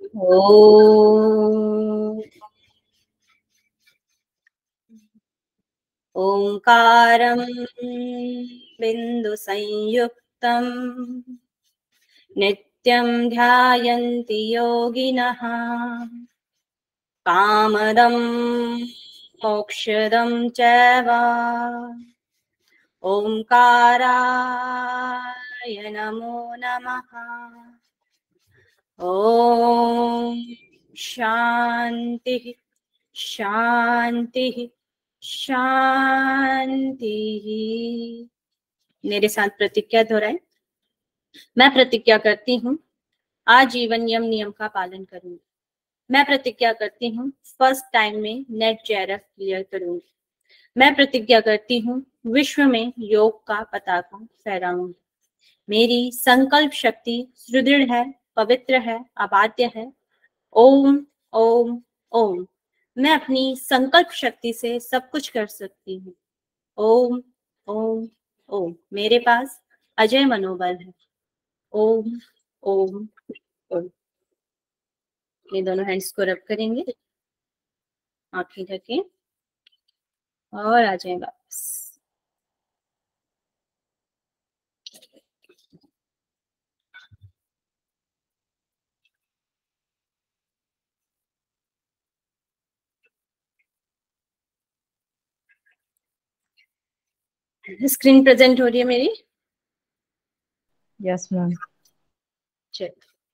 ॐ ओंकारं बिन्दुसंयुक्तं नित्यं ध्यायन्ति योगिनः कामदं मोक्षदं चैव ओंकाराय नमो नमः। ॐ शान्तिः शान्तिः शान्तिः। मेरे साथ प्रतिज्ञा दोहराएं। मैं प्रतिज्ञा करती हूँ आजीवन यम नियम का पालन करूंगी। मैं प्रतिज्ञा करती हूँ फर्स्ट टाइम में नेट जेआरएफ क्लियर करूंगी। मैं प्रतिज्ञा करती हूँ विश्व में योग का पताका फहराऊंगी। मेरी संकल्प शक्ति सुदृढ़ है, पवित्र है, अबाध्य है। ओम ओम ओम। मैं अपनी संकल्प शक्ति से सब कुछ कर सकती हूँ। ओम ओम ओम। मेरे पास अजय मनोबल है। ओम ओम ओम। ये दोनों हैंड्स को रब करेंगे, आंखें ढकें और आ जाए वापस। स्क्रीन प्रेजेंट हो रही है मेरी? Yes ma'am. चल,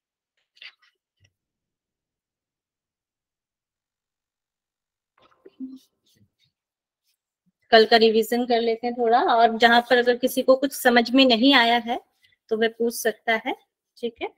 कल का रिवीजन कर लेते हैं थोड़ा, और जहां पर अगर किसी को कुछ समझ में नहीं आया है तो वह पूछ सकता है। ठीक है,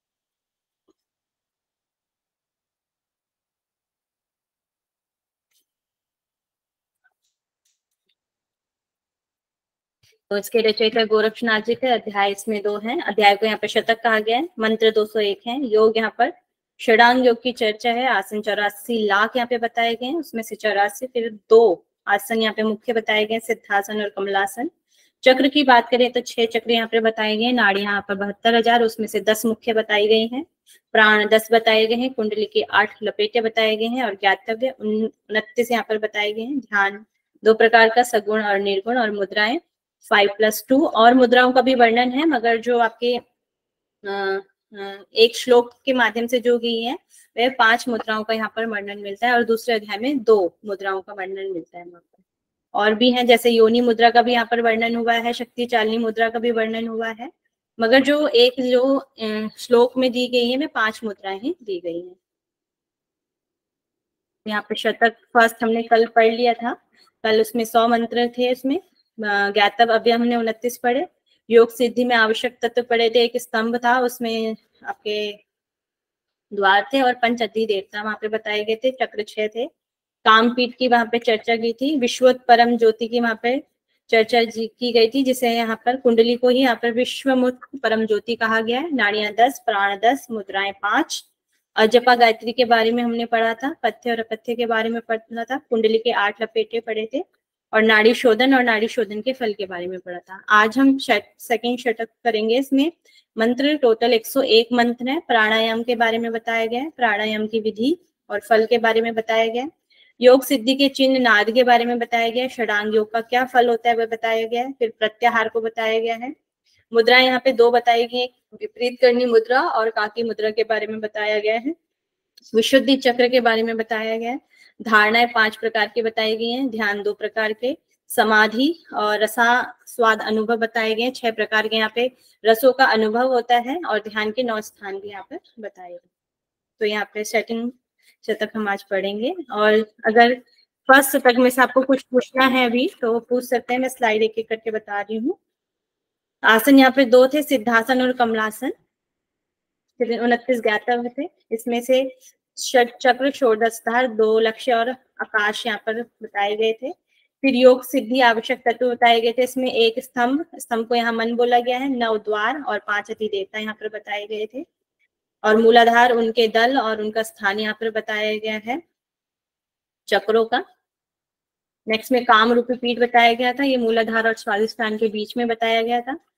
तो इसके रचयिता गोरक्षनाथ जी थे। अध्याय इसमें 2 हैं। अध्याय को यहाँ पे शतक कहा गया है। मंत्र 201 है। योग यहाँ पर षडांग योग की चर्चा है। आसन 84 लाख यहाँ पे बताए गए हैं, उसमें से 84 फिर 2 आसन यहाँ पे मुख्य बताए गए, सिद्धासन और कमलासन। चक्र की बात करें तो 6 चक्र यहाँ पे बताए गए। नाड़ी यहाँ पर 72,000, उसमें से 10 मुख्य बताई गई हैं। प्राण 10 बताए गए हैं। कुंडली के 8 लपेटे बताए गए हैं और ज्ञातव्य 29 यहाँ पर बताए गए हैं। ध्यान 2 प्रकार का, सगुण और निर्गुण, और मुद्राएं 5+2 और मुद्राओं का भी वर्णन है, मगर जो आपके एक श्लोक के माध्यम से जो गई है वह 5 मुद्राओं का यहाँ पर वर्णन मिलता है और दूसरे अध्याय में 2 मुद्राओं का वर्णन मिलता है वहां पर। और भी है, जैसे योनि मुद्रा का भी यहाँ पर वर्णन हुआ है, शक्ति चालनी मुद्रा का भी वर्णन हुआ है, मगर जो श्लोक में दी गई है वे 5 मुद्राएं ही दी गई है। यहाँ पे शतक फर्स्ट हमने कल पढ़ लिया था। कल उसमें 100 मंत्र थे। उसमें ज्ञातव्य अभी हमने 29 पढ़े। योग सिद्धि में आवश्यक तत्व पढ़े थे। एक स्तंभ था, उसमें आपके द्वार थे और पंच अति देवता वहां पे बताए गए थे। चक्र 6 थे। कामपीठ की वहां पे चर्चा की थी। विश्वोत परम ज्योति की वहां पे चर्चा की गई थी, जिसे यहाँ पर कुंडली को ही यहाँ पर विश्वमुख परम ज्योति कहा गया है। नाड़ियां 10, प्राण 10, मुद्राएं 5। अजपा गायत्री के बारे में हमने पढ़ा था। पथ्य और अपथ्य के बारे में पढ़ा था। कुंडली के 8 लपेटे पढ़े थे और नाड़ी शोधन और नाड़ी शोधन के फल के बारे में पढ़ा था। आज हम सेकंड शतक करेंगे। इसमें मंत्र टोटल 101 मंत्र है। प्राणायाम के बारे में बताया गया है। प्राणायाम की विधि और फल के बारे में बताया गया है। योग सिद्धि के चिन्ह नाद के बारे में बताया गया है। षडांग योग का क्या फल होता है वह बताया गया है। फिर प्रत्याहार को बताया गया है। मुद्राएं यहाँ पे 2 बताई गई, विपरीत करनी मुद्रा और काकी मुद्रा के बारे में बताया गया है। विशुद्धि चक्र के बारे में बताया गया है। धारणाएं 5 प्रकार की बताई गई हैं। ध्यान 2 प्रकार के, समाधि और रसा स्वाद अनुभव बताए गए। 6 प्रकार के यहाँ पे रसों का अनुभव होता है और ध्यान के 9 स्थान भी यहाँ पर बताए गए। तो यहाँ पे सेटिंग शतक हम आज पढ़ेंगे। और अगर फर्स्ट शतक में से आपको कुछ पूछना है अभी तो पूछ सकते हैं। मैं स्लाइड एक एक करके बता रही हूँ। आसन यहाँ पे 2 थे, सिद्धासन और कमलासन। 29 ज्ञातव्य थे। इसमें से चक्र, षोडशधार, 2 लक्ष्य और आकाश यहाँ पर बताए गए थे। फिर योग सिद्धि आवश्यक तत्व बताए गए थे। इसमें एक स्तंभ को यहाँ मन बोला गया है। 9 द्वार और 5 अति देवता यहाँ पर बताए गए थे। और मूलाधार, उनके दल और उनका स्थान यहाँ पर बताया गया है चक्रों का। नेक्स्ट में काम रूपी पीठ बताया गया था। ये मूलाधार और स्वादिष्ठान के बीच में बताया गया था।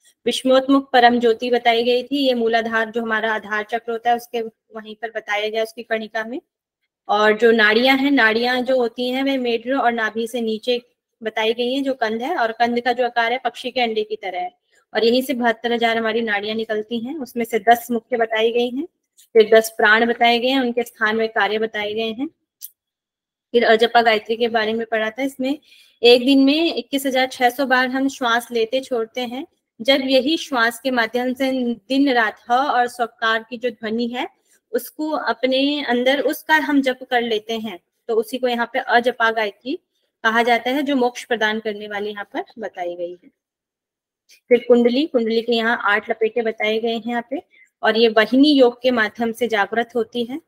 विश्वोत्मुख परम ज्योति बताई गई थी, ये मूलाधार जो हमारा आधार चक्र होता है उसके वहीं पर बताया गया उसकी कणिका में। और जो नाड़ियां हैं, नाड़ियां जो होती हैं वे मेढ्र और नाभि से नीचे बताई गई हैं, जो कंध है, और कंध का जो आकार है पक्षी के अंडे की तरह है, और यहीं से 72,000 हमारी नाड़ियां निकलती हैं। उसमें से 10 मुख्य बताई गई हैं, फिर 10 प्राण बताए गए हैं, उनके स्थान में कार्य बताए गए हैं। फिर अजपा गायत्री के बारे में पढ़ा था। इसमें एक दिन में 21,600 बार हम श्वास लेते छोड़ते हैं। जब यही श्वास के माध्यम से दिन रात ह और स्वकार की जो ध्वनि है उसको अपने अंदर उसका हम जप कर लेते हैं, तो उसी को यहाँ पे अजपा गायत्री कहा जाता है, जो मोक्ष प्रदान करने वाली यहाँ पर बताई गई है। फिर कुंडली, कुंडली के यहाँ 8 लपेटे बताए गए हैं यहाँ पे, और ये वाहिनी योग के माध्यम से जागृत होती है।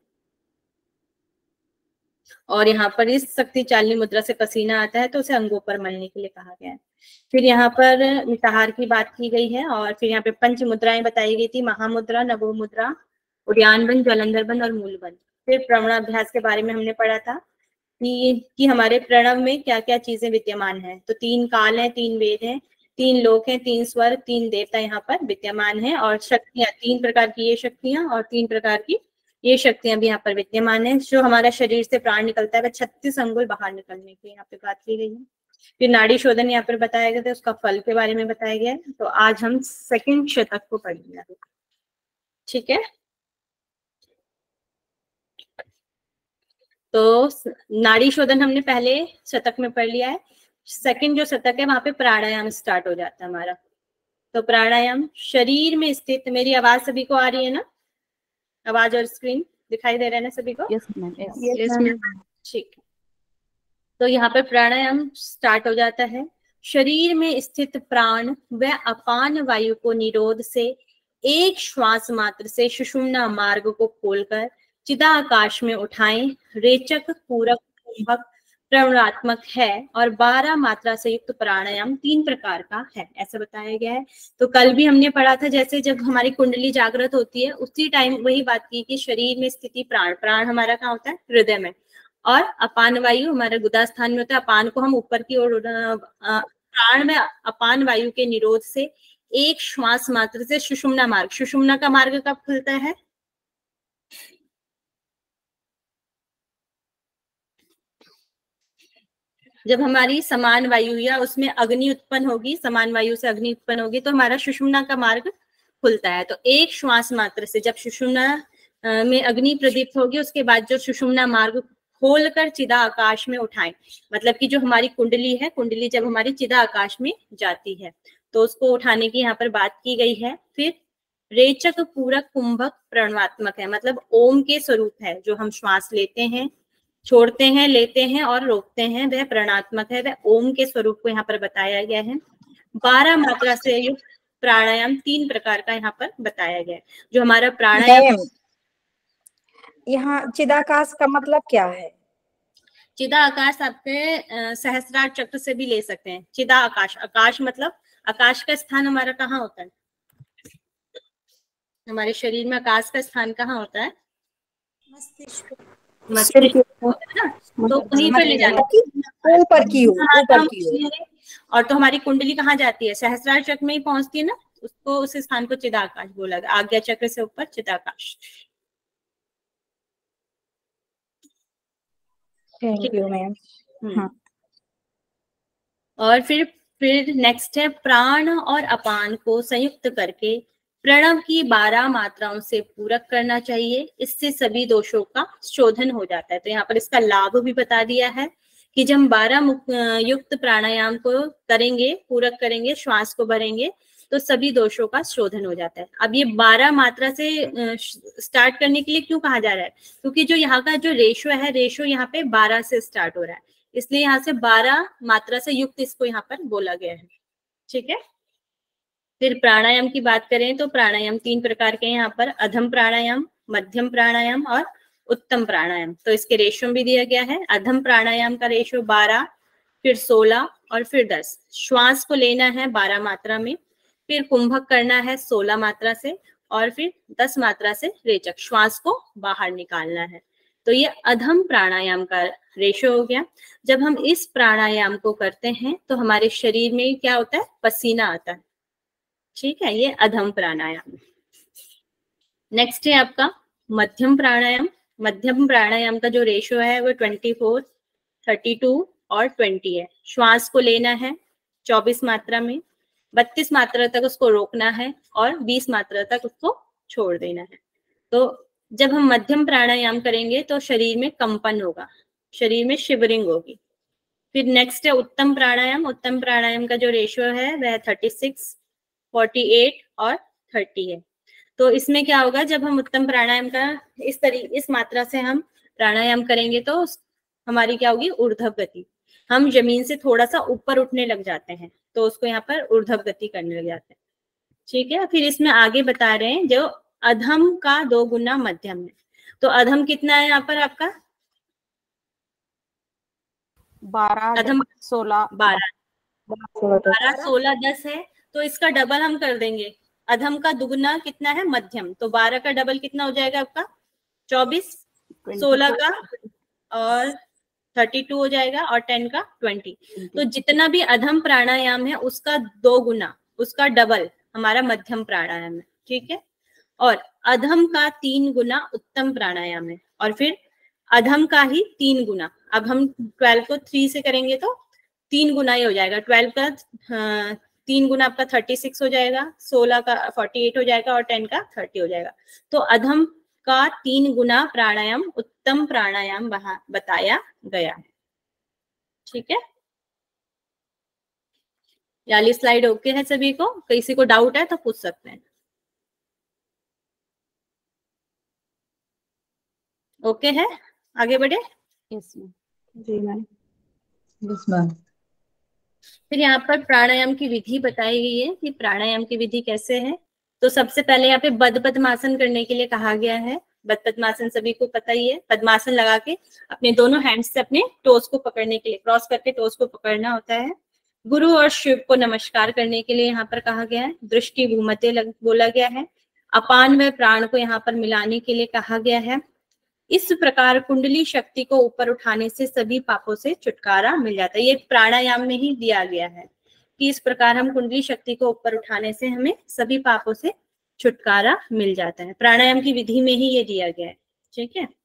और यहाँ पर इस शक्ति चालनी मुद्रा से पसीना आता है तो उसे अंगों पर मलने के लिए कहा गया है। फिर यहाँ पर निताहार की बात की गई है, और फिर यहाँ पे पंच मुद्राएं बताई गई थी, महामुद्रा, नभो मुद्रा, उद्यान बंद, जलंधर बंद और मूल बंद। फिर प्रवणाभ्यास के बारे में हमने पढ़ा था कि हमारे प्रणव में क्या क्या चीजें विद्यमान है। तो 3 काल है, 3 वेद है, 3 लोक है, 3 स्वर, 3 देवता यहाँ पर विद्यमान है, और शक्तियां 3 प्रकार की ये शक्तियां और 3 प्रकार की ये शक्तियां भी यहाँ पर विद्यमान है। जो हमारा शरीर से प्राण निकलता है वह 36 अंगुल बाहर निकलने की यहाँ पे बात की गई है। फिर नाड़ी शोधन यहाँ पर बताया गया था, उसका फल के बारे में बताया गया है। तो आज हम सेकंड शतक को पढ़ेंगे, ठीक है। तो नाड़ी शोधन हमने पहले शतक में पढ़ लिया है। सेकंड जो शतक है वहां पे प्राणायाम स्टार्ट हो जाता है हमारा। तो प्राणायाम शरीर में स्थित, मेरी आवाज सभी को आ रही है ना? आवाज और स्क्रीन दिखाई दे रहे हैं ना सभी को? Yes ma'am. ठीक है। तो यहाँ पर प्राणायाम स्टार्ट हो जाता है। शरीर में स्थित प्राण व अपान वायु को निरोध से एक श्वास मात्र से सुषुम्ना मार्ग को खोलकर चिदाकाश में उठाएं। रेचक, पूरक, कुंभक, प्रवणात्मक है, और 12 मात्रा से युक्त प्राणायाम 3 प्रकार का है, ऐसा बताया गया है। तो कल भी हमने पढ़ा था, जैसे जब हमारी कुंडली जागृत होती है उसी टाइम वही बात की कि शरीर में स्थिति प्राण, प्राण हमारा कहाँ होता है? हृदय में, और अपान वायु हमारे गुदा स्थान में होता है। अपान को हम ऊपर की ओर, प्राण में अपान वायु के निरोध से एक श्वास मात्र से सुषुम्ना मार्ग, सुषुम्ना का मार्ग कब खुलता है? जब हमारी समान वायु या उसमें अग्नि उत्पन्न होगी, समान वायु से अग्नि उत्पन्न होगी तो हमारा सुषुम्ना का मार्ग खुलता है। तो एक श्वास मात्र से जब सुषुम्ना में अग्नि प्रदीप्त होगी उसके बाद जो सुषुम्ना मार्ग खोलकर चिदा आकाश में उठाएं, मतलब कि जो हमारी कुंडली है, कुंडली जब हमारी चिदा आकाश में जाती है तो उसको उठाने की यहाँ पर बात की गई है। फिर रेचक, पूरक, कुंभक, प्रणवात्मक है, मतलब ओम के स्वरूप है। जो हम श्वास लेते हैं, छोड़ते हैं, लेते हैं और रोकते हैं, वह प्रणवात्मक है, वह ओम के स्वरूप को यहाँ पर बताया गया है। 12 मात्रा से युक्त प्राणायाम 3 प्रकार का यहाँ पर बताया गया है। जो हमारा प्राणायाम, यहाँ चिदाकाश का मतलब क्या है? चिदा आकाश आपके सहस्रार चक्र से भी ले सकते हैं। चिदा आकाश, आकाश मतलब आकाश का स्थान हमारा कहाँ होता है? हमारे शरीर में आकाश का स्थान कहाँ होता है? मस्तिष्क, तो वहीं पर ले जाना, ऊपर की ओर। और तो हमारी कुंडली कहाँ जाती है? सहस्रार चक्र में ही पहुंचती है ना, उसको, उस स्थान को चिदाकाश बोला गया। आज्ञा चक्र से ऊपर चिदाकाश। Thank you ma'am. हाँ। और फिर नेक्स्ट है प्राण और अपान को संयुक्त करके प्रणव की 12 मात्राओं से पूरक करना चाहिए। इससे सभी दोषों का शोधन हो जाता है। तो यहाँ पर इसका लाभ भी बता दिया है कि जब हम 12 युक्त प्राणायाम को करेंगे, पूरक करेंगे, श्वास को भरेंगे तो सभी दोषों का शोधन हो जाता है। अब ये 12 मात्रा से स्टार्ट करने के लिए क्यों कहा जा रहा है? क्योंकि जो यहाँ का जो रेशो है, रेशो यहाँ पे 12 से स्टार्ट हो रहा है, इसलिए यहाँ से 12 मात्रा से युक्त इसको यहाँ पर बोला गया है, ठीक है। फिर प्राणायाम की बात करें तो प्राणायाम 3 प्रकार के हैं यहाँ पर, अधम प्राणायाम, मध्यम प्राणायाम और उत्तम प्राणायाम। तो इसके रेशो भी दिया गया है। अधम प्राणायाम का रेशो 12, फिर 16 और फिर 10। श्वास को लेना है 12 मात्रा में, फिर कुंभक करना है 16 मात्रा से, और फिर 10 मात्रा से रेचक, श्वास को बाहर निकालना है। तो ये अधम प्राणायाम का रेशो हो गया। जब हम इस प्राणायाम को करते हैं तो हमारे शरीर में क्या होता है? पसीना आता है। ठीक है, ये अधम प्राणायाम। नेक्स्ट है आपका मध्यम प्राणायाम। मध्यम प्राणायाम का जो रेशियो है वो 24, 32 और 20 है। श्वास को लेना है 24 मात्रा में, 32 मात्रा तक उसको रोकना है और 20 मात्रा तक उसको छोड़ देना है। तो जब हम मध्यम प्राणायाम करेंगे तो शरीर में कंपन होगा, शरीर में शिवरिंग होगी। फिर नेक्स्ट है उत्तम प्राणायाम। उत्तम प्राणायाम का जो रेशियो है वह 36, 48 और 30 है। तो इसमें क्या होगा, जब हम उत्तम प्राणायाम का इस मात्रा से हम प्राणायाम करेंगे तो हमारी क्या होगी, ऊर्ध्व गति। हम जमीन से थोड़ा सा ऊपर उठने लग जाते हैं, तो उसको यहाँ पर ऊर्ध्व गति करने लग जाते हैं। ठीक है, फिर इसमें आगे बता रहे हैं जो अधम का 2 गुना मध्यम है। तो अधम कितना है यहाँ पर आपका, 12, अधम 16, 12, 16, 10 है, तो इसका डबल हम कर देंगे। अधम का दुगुना कितना है, मध्यम, तो 12 का डबल कितना हो जाएगा आपका 24, 16 का और 32 हो जाएगा और 10 का 20। तो जितना भी अधम प्राणायाम है उसका 2 गुना, उसका डबल हमारा मध्यम प्राणायाम है। ठीक है, और अधम का 3 गुना उत्तम प्राणायाम है, और फिर अधम का ही 3 गुना। अब हम 12 को 3 से करेंगे तो 3 गुना ही हो जाएगा। 12 का 3 गुना आपका 36 हो जाएगा, 16 का 48 हो जाएगा और 10 का 30 हो जाएगा। तो अधम का 3 गुना प्राणायाम उत्तम प्राणायाम बताया गया है। ठीक है, वाली स्लाइड ओके है सभी को? किसी को डाउट है तो पूछ सकते हैं। ओके है, आगे बढ़े। जी मैम। Yes ma'am. फिर यहाँ पर प्राणायाम की विधि बताई गई है कि प्राणायाम की विधि कैसे है। तो सबसे पहले यहाँ पे बद्ध पद्मासन करने के लिए कहा गया है। बद्ध पद्मासन सभी को पता ही है। पद्मासन लगा के अपने दोनों हैंड्स से अपने टोस को पकड़ने के लिए, क्रॉस करके टोस को पकड़ना होता है। गुरु और शिव को नमस्कार करने के लिए यहाँ पर कहा गया है। दृष्टि भूमते बोला गया है। अपान व प्राण को यहाँ पर मिलाने के लिए कहा गया है। इस प्रकार कुंडली शक्ति को ऊपर उठाने से सभी पापों से छुटकारा मिल जाता है। ये प्राणायाम में ही दिया गया है कि इस प्रकार हम कुंडली शक्ति को ऊपर उठाने से हमें सभी पापों से छुटकारा मिल जाता है। प्राणायाम की विधि में ही ये दिया गया है। ठीक है,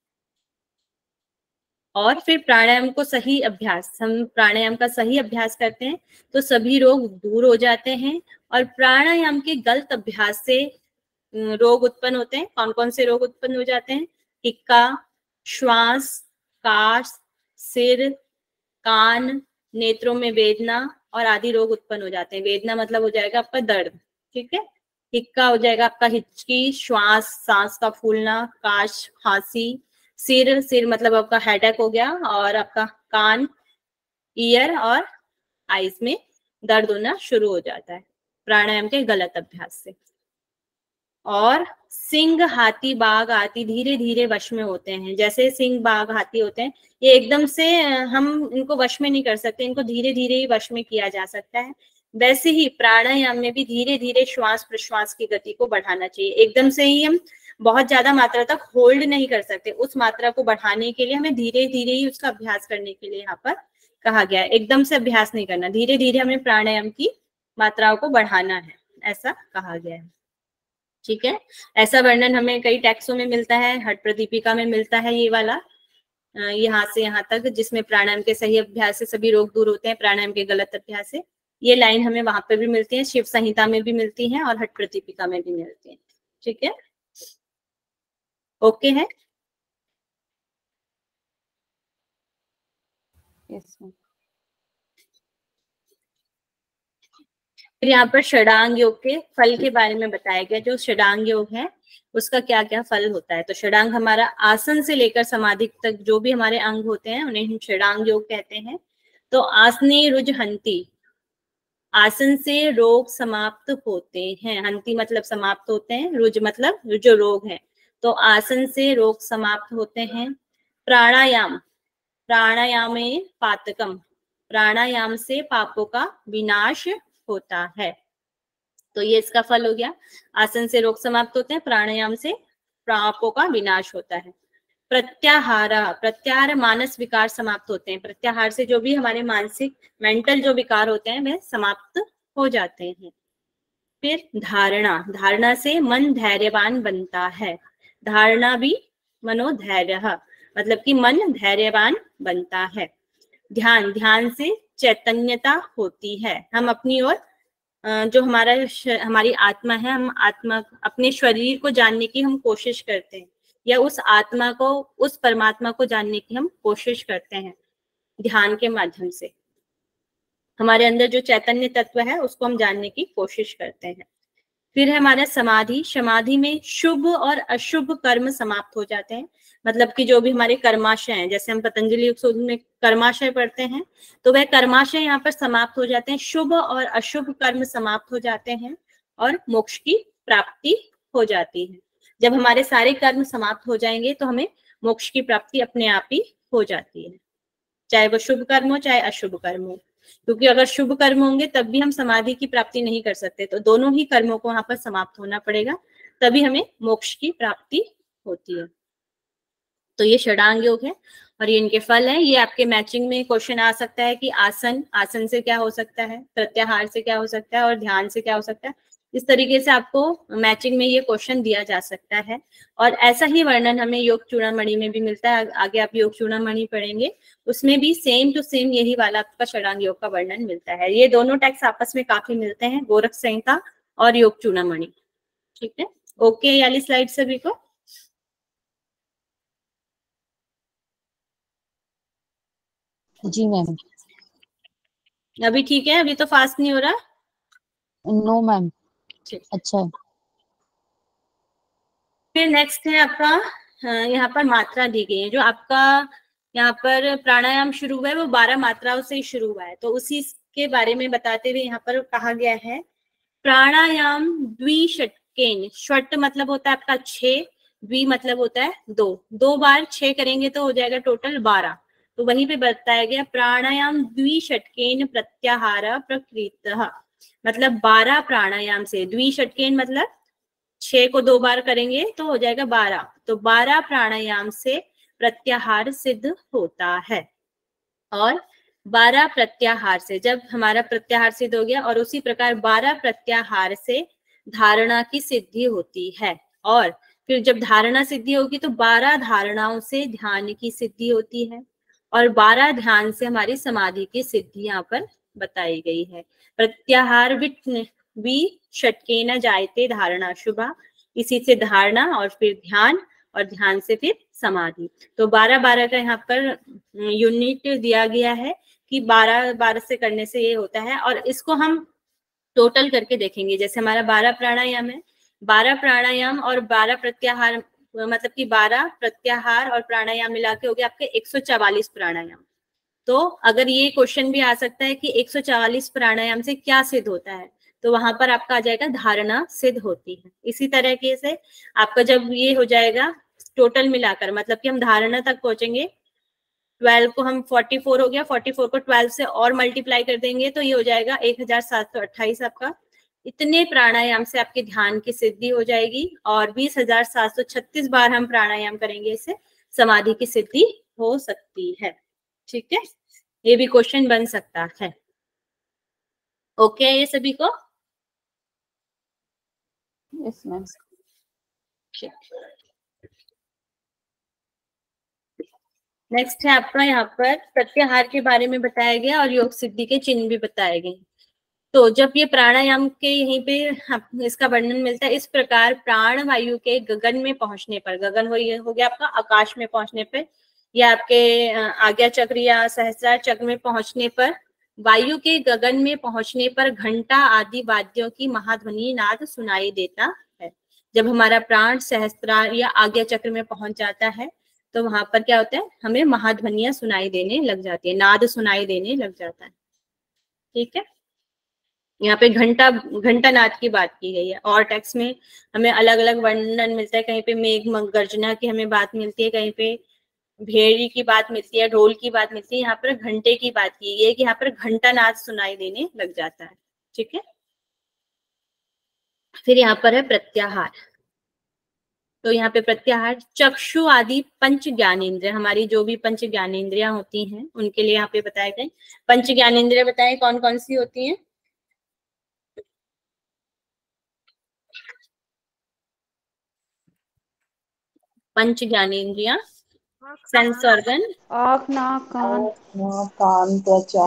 और फिर प्राणायाम को सही अभ्यास, हम प्राणायाम का सही अभ्यास करते हैं तो सभी रोग दूर हो जाते हैं। और प्राणायाम के गलत अभ्यास से रोग उत्पन्न होते हैं। कौन कौन से रोग उत्पन्न हो जाते हैं? हिक्का, श्वास, काश, सिर, कान, नेत्रों में वेदना और आदि रोग उत्पन्न हो जाते हैं। वेदना मतलब हो जाएगा आपका दर्द। ठीक है, हिक्का हो जाएगा आपका हिचकी, श्वास, सांस का फूलना, काश, खांसी, सिर मतलब आपका हेडेक हो गया, और आपका कान, ईयर और आईज में दर्द होना शुरू हो जाता है प्राणायाम के गलत अभ्यास से। और सिंह, हाथी, बाघ आदि धीरे धीरे वश में होते हैं। जैसे सिंह, बाघ, हाथी होते हैं, ये एकदम से हम इनको वश में नहीं कर सकते, इनको धीरे धीरे ही वश में किया जा सकता है। वैसे ही प्राणायाम में भी धीरे धीरे श्वास प्रश्वास की गति को बढ़ाना चाहिए। एकदम से ही हम बहुत ज्यादा मात्रा तक होल्ड नहीं कर सकते। उस मात्रा को बढ़ाने के लिए हमें धीरे धीरे ही उसका अभ्यास करने के लिए यहाँ पर कहा गया है। एकदम से अभ्यास नहीं करना, धीरे धीरे हमें प्राणायाम की मात्राओं को बढ़ाना है, ऐसा कहा गया है। ठीक है, ऐसा वर्णन हमें कई टेक्सों में मिलता है। हठ प्रदीपिका में मिलता है ये वाला, यहाँ से यहाँ तक, जिसमें प्राणायाम के सही अभ्यास से सभी रोग दूर होते हैं, प्राणायाम के गलत अभ्यास से। ये लाइन हमें वहां पर भी मिलती है, शिव संहिता में भी मिलती है और हठ प्रदीपिका में भी मिलती है। ठीक है, ओके है। Yes ma'am. फिर यहाँ पर षडांग योग के फल के बारे में बताया गया। जो षडांग योग है उसका क्या क्या फल होता है। तो षडांग हमारा आसन से लेकर समाधि तक जो भी हमारे अंग होते हैं उन्हें हम षडांग योग कहते हैं। तो आसने रुज हंती, आसन से रोग समाप्त होते हैं। हंती मतलब समाप्त होते हैं, रुज मतलब जो रोग है। तो आसन से रोग समाप्त होते हैं। प्राणायाम, प्राणायामे पातकम, प्राणायाम से पापों का विनाश होता है। तो ये इसका फल हो गया। आसन से रोग समाप्त होते हैं, प्राणायाम से पापों का विनाश होता है। प्रत्याहार, प्रत्याहार मानस विकार समाप्त होते हैं। प्रत्याहार से जो भी हमारे मानसिक मेंटल जो विकार होते हैं वह समाप्त हो जाते हैं। फिर धारणा, धारणा से मन धैर्यवान बनता है। धारणा भी मनोधैर्य, मतलब कि मन धैर्यवान बनता है। ध्यान, ध्यान से चैतन्यता होती है। हम अपनी ओर जो हमारी आत्मा है, हम आत्मा अपने शरीर को जानने की हम कोशिश करते हैं, या उस आत्मा को, उस परमात्मा को जानने की हम कोशिश करते हैं ध्यान के माध्यम से। हमारे अंदर जो चैतन्य तत्व है उसको हम जानने की कोशिश करते हैं। फिर है हमारा समाधि। समाधि में शुभ और अशुभ कर्म समाप्त हो जाते हैं, मतलब कि जो भी हमारे कर्माशय हैं, जैसे हम पतंजलि योग सूत्र में कर्माशय पढ़ते हैं, तो वह कर्माशय यहाँ पर समाप्त हो जाते हैं, शुभ और अशुभ कर्म समाप्त हो जाते हैं और मोक्ष की प्राप्ति हो जाती है। जब हमारे सारे कर्म समाप्त हो जाएंगे तो हमें मोक्ष की प्राप्ति अपने आप ही हो जाती है, चाहे वो शुभ कर्म हो चाहे अशुभ कर्म हो। क्योंकि अगर शुभ कर्म होंगे तब भी हम समाधि की प्राप्ति नहीं कर सकते, तो दोनों ही कर्मों को वहां पर समाप्त होना पड़ेगा, तभी हमें मोक्ष की प्राप्ति होती है। तो ये षडांग योग है और ये इनके फल है। ये आपके मैचिंग में क्वेश्चन आ सकता है कि आसन, आसन से क्या हो सकता है, प्रत्याहार से क्या हो सकता है और ध्यान से क्या हो सकता है। इस तरीके से आपको मैचिंग में ये क्वेश्चन दिया जा सकता है। और ऐसा ही वर्णन हमें योग चूड़ामणि में भी मिलता है। आगे आप योग चूड़ामणि पढ़ेंगे, उसमें भी सेम टू सेम यही वाला आपका षडांग योग का वर्णन मिलता है। ये दोनों टेक्स्ट आपस में काफी मिलते हैं, गोरख संहिता और योग चूड़ामणि। ठीक है, ओके, ये वाली स्लाइड सभी को। जी मैम। अभी ठीक है, अभी तो फास्ट नहीं हो रहा? No ma'am. अच्छा। फिर नेक्स्ट है आपका, यहाँ पर मात्रा दी गई है। जो आपका यहाँ पर प्राणायाम शुरू हुआ है वो 12 मात्राओं से ही शुरू हुआ है, तो उसी के बारे में बताते हुए यहाँ पर कहा गया है प्राणायाम द्विषटकेन। षट मतलब होता है आपका 6, द्वि मतलब होता है 2, 2 बार 6 करेंगे तो हो जाएगा टोटल 12। तो वहीं पे बताया गया प्राणायाम द्विषटकेन प्रत्याहार प्रकृत, मतलब 12 प्राणायाम से, द्विषटकेन मतलब 6 को 2 बार करेंगे तो हो जाएगा 12, तो 12 प्राणायाम से प्रत्याहार सिद्ध होता है। और 12 प्रत्याहार से, जब हमारा प्रत्याहार सिद्ध हो गया, और उसी प्रकार 12 प्रत्याहार से धारणा की सिद्धि होती है। और फिर जब धारणा सिद्धि होगी तो 12 धारणाओं से ध्यान की सिद्धि होती है, और 12 ध्यान से हमारी समाधि की सिद्धि यहाँ पर बताई गई है। प्रत्याहार विषटकेन जायते धारणा शुभा, इसी से धारणा और फिर ध्यान, और ध्यान से फिर समाधि। तो 12-12 का यहाँ पर यूनिट दिया गया है कि 12-12 से करने से ये होता है। और इसको हम टोटल करके देखेंगे, जैसे हमारा 12 प्राणायाम है, 12 प्राणायाम और 12 प्रत्याहार, मतलब कि 12 प्रत्याहार और प्राणायाम मिला के हो गया आपके 144 प्राणायाम। तो अगर ये क्वेश्चन भी आ सकता है कि 144 प्राणायाम से क्या सिद्ध होता है, तो वहां पर आपका आ जाएगा धारणा सिद्ध होती है। इसी तरीके से आपका जब ये हो जाएगा टोटल मिलाकर, मतलब कि हम धारणा तक पहुंचेंगे, 12 को हम 44 हो गया, 44 को 12 से और मल्टीप्लाई कर देंगे तो ये हो जाएगा 1728 आपका। इतने प्राणायाम से आपके ध्यान की सिद्धि हो जाएगी, और 20,736 बार हम प्राणायाम करेंगे, इससे समाधि की सिद्धि हो सकती है। ठीक है, ये भी क्वेश्चन बन सकता है। ओके, ये सभी को। Yes ma'am. नेक्स्ट है आपका यहाँ पर प्रत्याहार के बारे में बताया गया और योग सिद्धि के चिन्ह भी बताए गए। तो जब ये प्राणायाम के यहीं पे इसका वर्णन मिलता है, इस प्रकार प्राण वायु के गगन में पहुंचने पर, गगन हो गया आपका आकाश में पहुंचने पर, या आपके आज्ञा चक्र या सहस्रार चक्र में पहुंचने पर, वायु के गगन में पहुंचने पर घंटा आदि वाद्यों की महाध्वनि नाद सुनाई देता है। जब हमारा प्राण सहस्त्रार या आज्ञा चक्र में पहुंच जाता है तो वहां पर क्या होता है, हमें महाध्वनियां सुनाई देने लग जाती है, नाद सुनाई देने लग जाता है। ठीक है, यहाँ पे घंटा नाद की बात की गई है। और टेक्स्ट में हमें अलग अलग वर्णन मिलता है, कहीं पे मेघ गर्जना की हमें बात मिलती है, कहीं पे भेड़ी की बात मिलती है, ढोल की बात मिलती है, यहाँ पर घंटे की बात की गई है कि यहाँ पर घंटा नाद सुनाई देने लग जाता है। ठीक है, फिर यहाँ पर है प्रत्याहार। तो यहाँ पे प्रत्याहार चक्षु आदि पंच ज्ञानेंद्रिय, हमारी जो भी पंच ज्ञानेंद्रियां होती हैं उनके लिए यहाँ पे बताए गए। पंच ज्ञानेंद्रिय बताएं कौन कौन सी होती हैं? पंच ज्ञानेंद्रियां, सेंस ऑर्गन, आँख, नाक, कान, कान, त्वचा,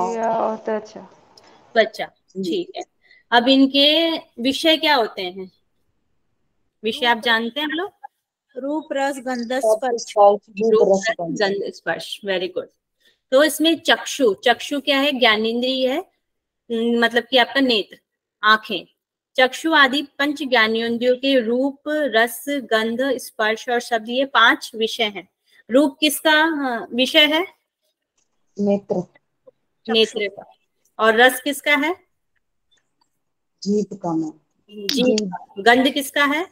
त्वचा। ठीक है, अब इनके विषय क्या होते हैं? विषय आप जानते हैं हम लोग? रूप, रस, गंध, स्पर्श। रूप, रस, गंध, स्पर्श। Very good. तो इसमें चक्षु, चक्षु क्या है? ज्ञानेंद्रिय है, मतलब कि आपका नेत्र, आंखें। चक्षु आदि पंच ज्ञानेंद्रियों के रूप, रस, गंध, स्पर्श और शब्द, ये 5 विषय हैं। रूप किसका विषय है? नेत्र, नेत्र का। और रस किसका है? जीभ का। जीभ। गंध किसका है?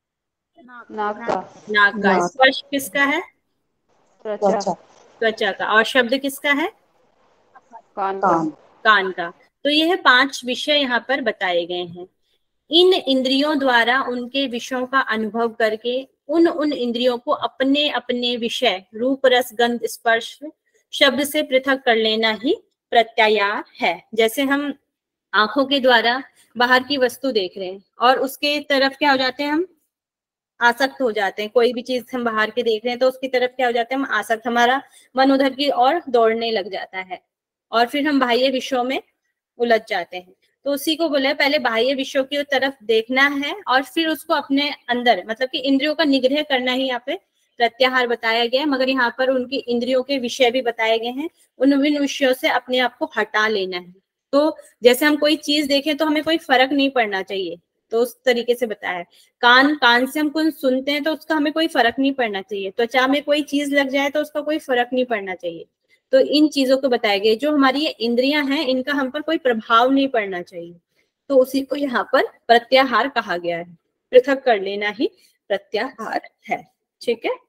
नाक का। नाक का। स्पर्श किसका है? त्वचा। त्वचा का। और शब्द किसका है? कान का। कान का। तो यह 5 विषय यहाँ पर बताए गए हैं। इन इंद्रियों द्वारा उनके विषयों का अनुभव करके उन इंद्रियों को अपने अपने विषय रूप, रस, गंध, स्पर्श, शब्द से पृथक कर लेना ही प्रत्याहार है। जैसे हम आंखों के द्वारा बाहर की वस्तु देख रहे हैं और उसके तरफ क्या हो जाते हैं? हम आसक्त हो जाते हैं। कोई भी चीज हम बाहर के देख रहे हैं तो उसकी तरफ क्या हो जाते हैं? हम आसक्त, हमारा मन उधर की ओर दौड़ने लग जाता है और फिर हम बाह्य विषयों में उलझ जाते हैं। तो उसी को बोले पहले बाह्य विषयों की तरफ देखना है और फिर उसको अपने अंदर, मतलब कि इंद्रियों का निग्रह करना ही यहाँ पे प्रत्याहार बताया गया है। मगर यहाँ पर उनकी इंद्रियों के विषय भी बताए गए हैं, उन विषयों से अपने आप को हटा लेना है। तो जैसे हम कोई चीज देखें तो हमें कोई फर्क नहीं पड़ना चाहिए, तो उस तरीके से बताया है। कान से हम कुछ सुनते हैं तो उसका हमें कोई फर्क नहीं पड़ना चाहिए। त्वचा में कोई चीज लग जाए तो उसका कोई फर्क नहीं पड़ना चाहिए। तो इन चीजों को बताया गया, जो हमारी ये इंद्रियां हैं इनका हम पर कोई प्रभाव नहीं पड़ना चाहिए। तो उसी को यहाँ पर प्रत्याहार कहा गया है। पृथक कर लेना ही प्रत्याहार है। ठीक है,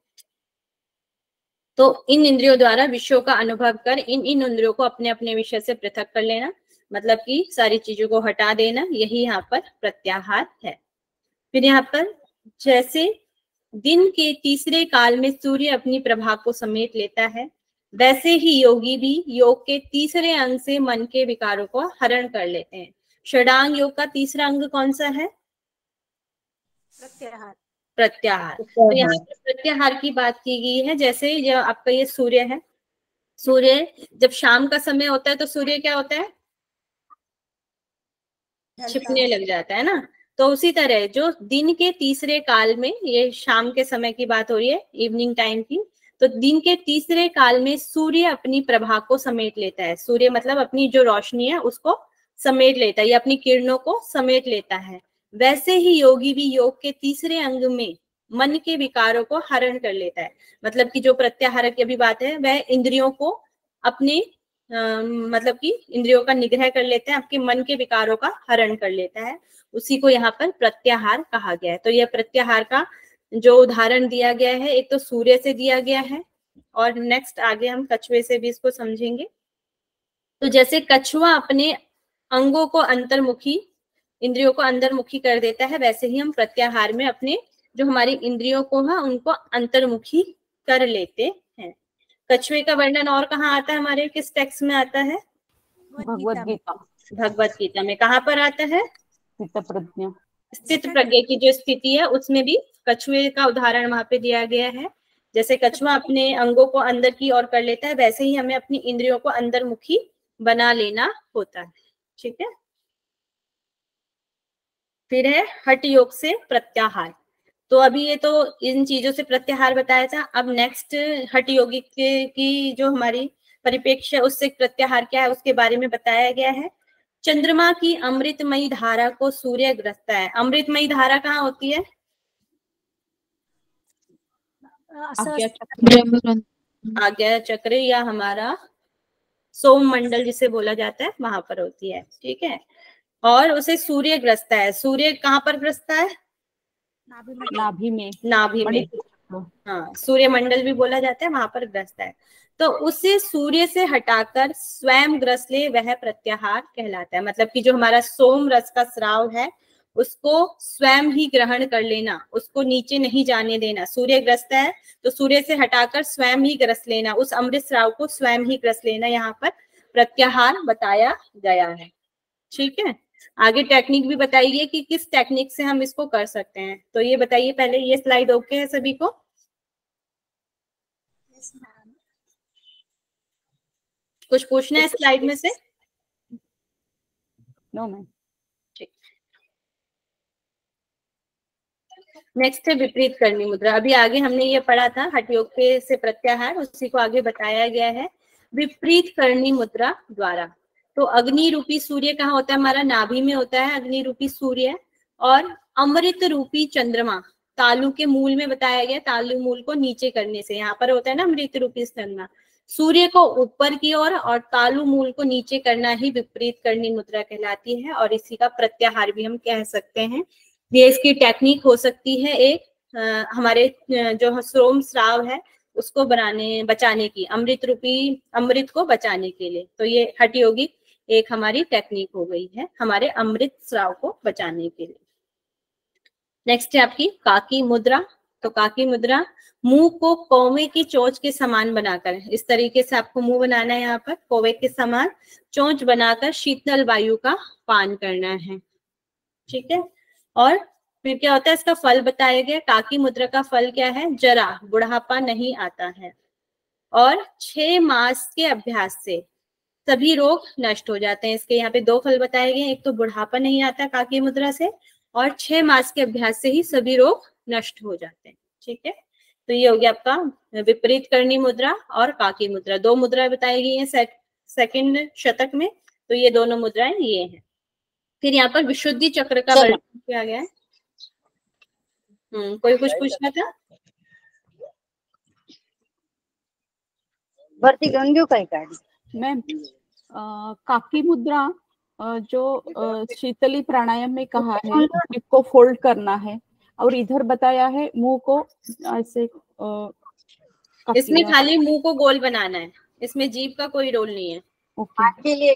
तो इन इंद्रियों द्वारा विषयों का अनुभव कर इन इंद्रियों को अपने अपने विषय से पृथक कर लेना, मतलब कि सारी चीजों को हटा देना, यही यहाँ पर प्रत्याहार है। फिर यहाँ पर जैसे दिन के तीसरे काल में सूर्य अपनी प्रभा को समेट लेता है, वैसे ही योगी भी योग के तीसरे अंग से मन के विकारों को हरण कर लेते हैं। षडांग योग का तीसरा अंग कौन सा है? प्रत्याहार। प्रत्याहार। तो यहाँ पर प्रत्याहार की बात की गई है। जैसे जो आपका ये सूर्य है, सूर्य जब शाम का समय होता है तो सूर्य क्या होता है? छिपने लग जाता है ना। तो उसी तरह जो दिन के तीसरे काल में, ये शाम के समय की बात हो रही है, इवनिंग टाइम की, तो दिन के तीसरे काल में सूर्य अपनी प्रभा को समेट लेता है। सूर्य मतलब अपनी जो रोशनी है उसको समेट लेता है या अपनी किरणों को समेट लेता है। वैसे ही योगी भी योग के तीसरे अंग में मन के विकारों को हरण कर लेता है। मतलब कि जो प्रत्याहार की अभी बात है वह इंद्रियों को अपने मतलब कि इंद्रियों का निग्रह कर लेते हैं, आपके मन के विकारों का हरण कर लेता है। उसी को यहाँ पर प्रत्याहार कहा गया है। तो यह प्रत्याहार का जो उदाहरण दिया गया है, एक तो सूर्य से दिया गया है और नेक्स्ट आगे हम कछुए से भी इसको समझेंगे। तो जैसे कछुआ अपने अंगों को अंतर्मुखी, इंद्रियों को अंतर्मुखी कर देता है, वैसे ही हम प्रत्याहार में अपने जो हमारी इंद्रियों को है उनको अंतर्मुखी कर लेते हैं। कछुए का वर्णन और कहाँ आता है? हमारे किस टेक्स्ट में आता है? भगवत गीता। भगवत गीता में कहाँ पर आता है? स्थित प्रज्ञ की जो स्थिति है उसमें भी कछुए का उदाहरण वहां पे दिया गया है। जैसे कछुआ अपने अंगों को अंदर की ओर कर लेता है, वैसे ही हमें अपनी इंद्रियों को अंतर्मुखी बना लेना होता है। ठीक है, फिर है हठ योग से प्रत्याहार। तो अभी ये तो इन चीजों से प्रत्याहार बताया था। अब नेक्स्ट हठ योगी की जो हमारी परिप्रेक्ष्य उससे प्रत्याहार क्या है उसके बारे में बताया गया है। चंद्रमा की अमृतमयी धारा को सूर्य ग्रसता है। अमृतमयी धारा कहाँ होती है? आज्ञा चक्र या हमारा सोम मंडल जिसे बोला जाता है वहां पर होती है। ठीक है, और उसे सूर्य ग्रसता है। सूर्य कहाँ पर ग्रसता है? नाभि में। नाभि में, हाँ, सूर्य मंडल भी बोला जाता है, वहां पर ग्रसता है। तो उसे सूर्य से हटाकर स्वयं ग्रस ले, वह प्रत्याहार कहलाता है। मतलब कि जो हमारा सोम रस का स्राव है उसको स्वयं ही ग्रहण कर लेना, उसको नीचे नहीं जाने देना। सूर्य ग्रसता है तो सूर्य से हटाकर स्वयं ही ग्रस लेना, उस अमृत स्राव को स्वयं ही ग्रस लेना, यहाँ पर प्रत्याहार बताया गया है। ठीक है, आगे टेक्निक भी बताइए कि किस टेक्निक से हम इसको कर सकते हैं। तो ये बताइए पहले, ये स्लाइड ओके है सभी को? कुछ पूछना है स्लाइड में से? No ma'am. नेक्स्ट है विपरीत करनी मुद्रा। अभी आगे हमने ये पढ़ा था हठ योग पे से प्रत्याहार, उसी को आगे बताया गया है विपरीत करनी मुद्रा द्वारा। तो अग्नि रूपी सूर्य कहाँ होता है? हमारा नाभि में होता है अग्नि रूपी सूर्य। और अमृत रूपी चंद्रमा तालु के मूल में बताया गया, तालु मूल को नीचे करने से। यहाँ पर होता है ना अमृत रूपी चंद्रमा, सूर्य को ऊपर की ओर और तालु मूल को नीचे करना ही विपरीत करनी मुद्रा कहलाती है। और इसी का प्रत्याहार भी हम कह सकते हैं। ये इसकी टेक्निक हो सकती है एक हमारे जो श्रोम स्राव है उसको बचाने की, अमृत रूपी अमृत को बचाने के लिए। तो ये हठ योगिक एक हमारी टेक्निक हो गई है हमारे अमृत स्राव को बचाने के लिए। नेक्स्ट है आपकी काकी मुद्रा। तो काकी मुद्रा, मुंह को कौवे की चोंच के समान बनाकर, इस तरीके से आपको मुंह बनाना है, यहाँ पर कौवे के समान चोंच बनाकर शीतल वायु का पान करना है। ठीक है। और फिर क्या होता है, इसका फल बताया गया। काकी मुद्रा का फल क्या है? जरा बुढ़ापा नहीं आता है। और 6 मास के अभ्यास से सभी रोग नष्ट हो जाते हैं। इसके यहाँ पे 2 फल बताए गए, एक तो बुढ़ापा नहीं आता काकी मुद्रा से, और 6 मास के अभ्यास से ही सभी रोग नष्ट हो जाते हैं। ठीक है। तो ये हो गया आपका विपरीत करनी मुद्रा और काकी मुद्रा। 2 मुद्राएं बताई गई हैं सेकंड शतक में। तो ये दोनों मुद्राएं ये हैं। फिर यहाँ पर विशुद्धि चक्र का वर्णन किया गया है। कोई कुछ पूछना था? भर्ती गंगो का कार्य मैम काकी मुद्रा जो शीतली प्राणायाम में कहा है जीभ को फोल्ड करना है, और इधर बताया है मुंह को ऐसे इसमें खाली मुंह को गोल बनाना है, इसमें जीभ का कोई रोल नहीं है। के लिए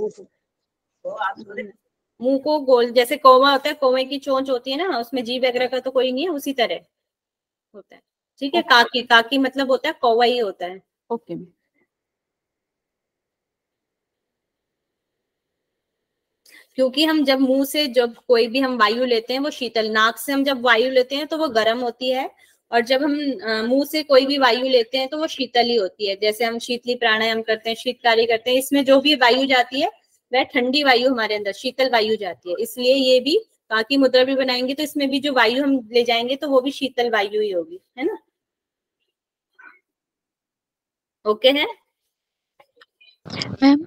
मुंह को गोल, जैसे कौवा होता है, कौवे की चोंच होती है ना, उसमें जीभ वगैरह का तो कोई नहीं है, उसी तरह होता है। ठीक है। काकी, काकी मतलब होता है कौवा ही होता है। ओके। क्योंकि हम जब मुंह से जब कोई भी हम वायु लेते हैं वो शीतल, नाक से हम जब वायु लेते हैं तो वो गर्म होती है, और जब हम मुंह से कोई भी वायु लेते हैं तो वो शीतल ही होती है। जैसे हम शीतली प्राणायाम करते हैं, शीतकारी करते हैं, इसमें जो भी वायु जाती है वह ठंडी वायु हमारे अंदर शीतल वायु जाती है। इसलिए ये भी काकी मुद्रा भी बनाएंगे तो इसमें भी जो वायु हम ले जाएंगे तो वो भी शीतल वायु ही होगी, है ना। ओके है मैम?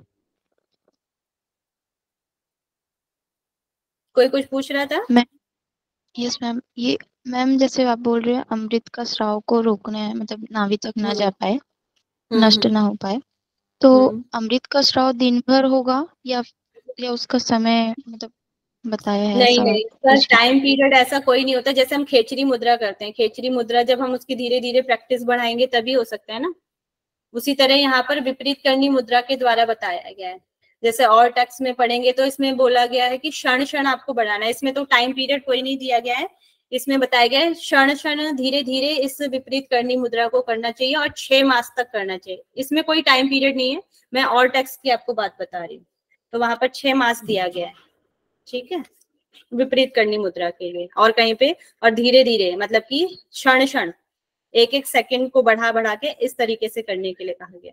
कोई कुछ पूछ रहा था? Yes ma'am. ये मैम जैसे आप बोल रहे हैं अमृत का स्राव को रोकना है, मतलब नाभि तक ना जा पाए, नष्ट ना हो पाए, तो अमृत का स्राव दिन भर होगा या उसका समय मतलब बताया है? नहीं नहीं, सर टाइम पीरियड ऐसा कोई नहीं होता। जैसे हम खेचरी मुद्रा करते हैं, खेचरी मुद्रा जब हम उसकी धीरे धीरे प्रैक्टिस बढ़ाएंगे तभी हो सकता है ना। उसी तरह यहाँ पर विपरीत करनी मुद्रा के द्वारा बताया गया है। जैसे और टेक्स्ट में पढ़ेंगे तो इसमें बोला गया है कि क्षण क्षण आपको बढ़ाना है। इसमें तो टाइम पीरियड कोई नहीं दिया गया है, इसमें बताया गया है क्षण क्षण धीरे धीरे इस विपरीत करनी मुद्रा को करना चाहिए और 6 मास तक करना चाहिए। इसमें कोई टाइम पीरियड नहीं है, मैं और टेक्स्ट की आपको बात बता रही हूँ। तो वहां पर 6 मास दिया गया है। ठीक है, विपरीत करनी मुद्रा के लिए। और कहीं पे और धीरे धीरे मतलब कि क्षण क्षण 1-1 सेकंड को बढ़ा बढ़ा के इस तरीके से करने के लिए कहा गया।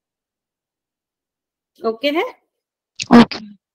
ओके है। ओके।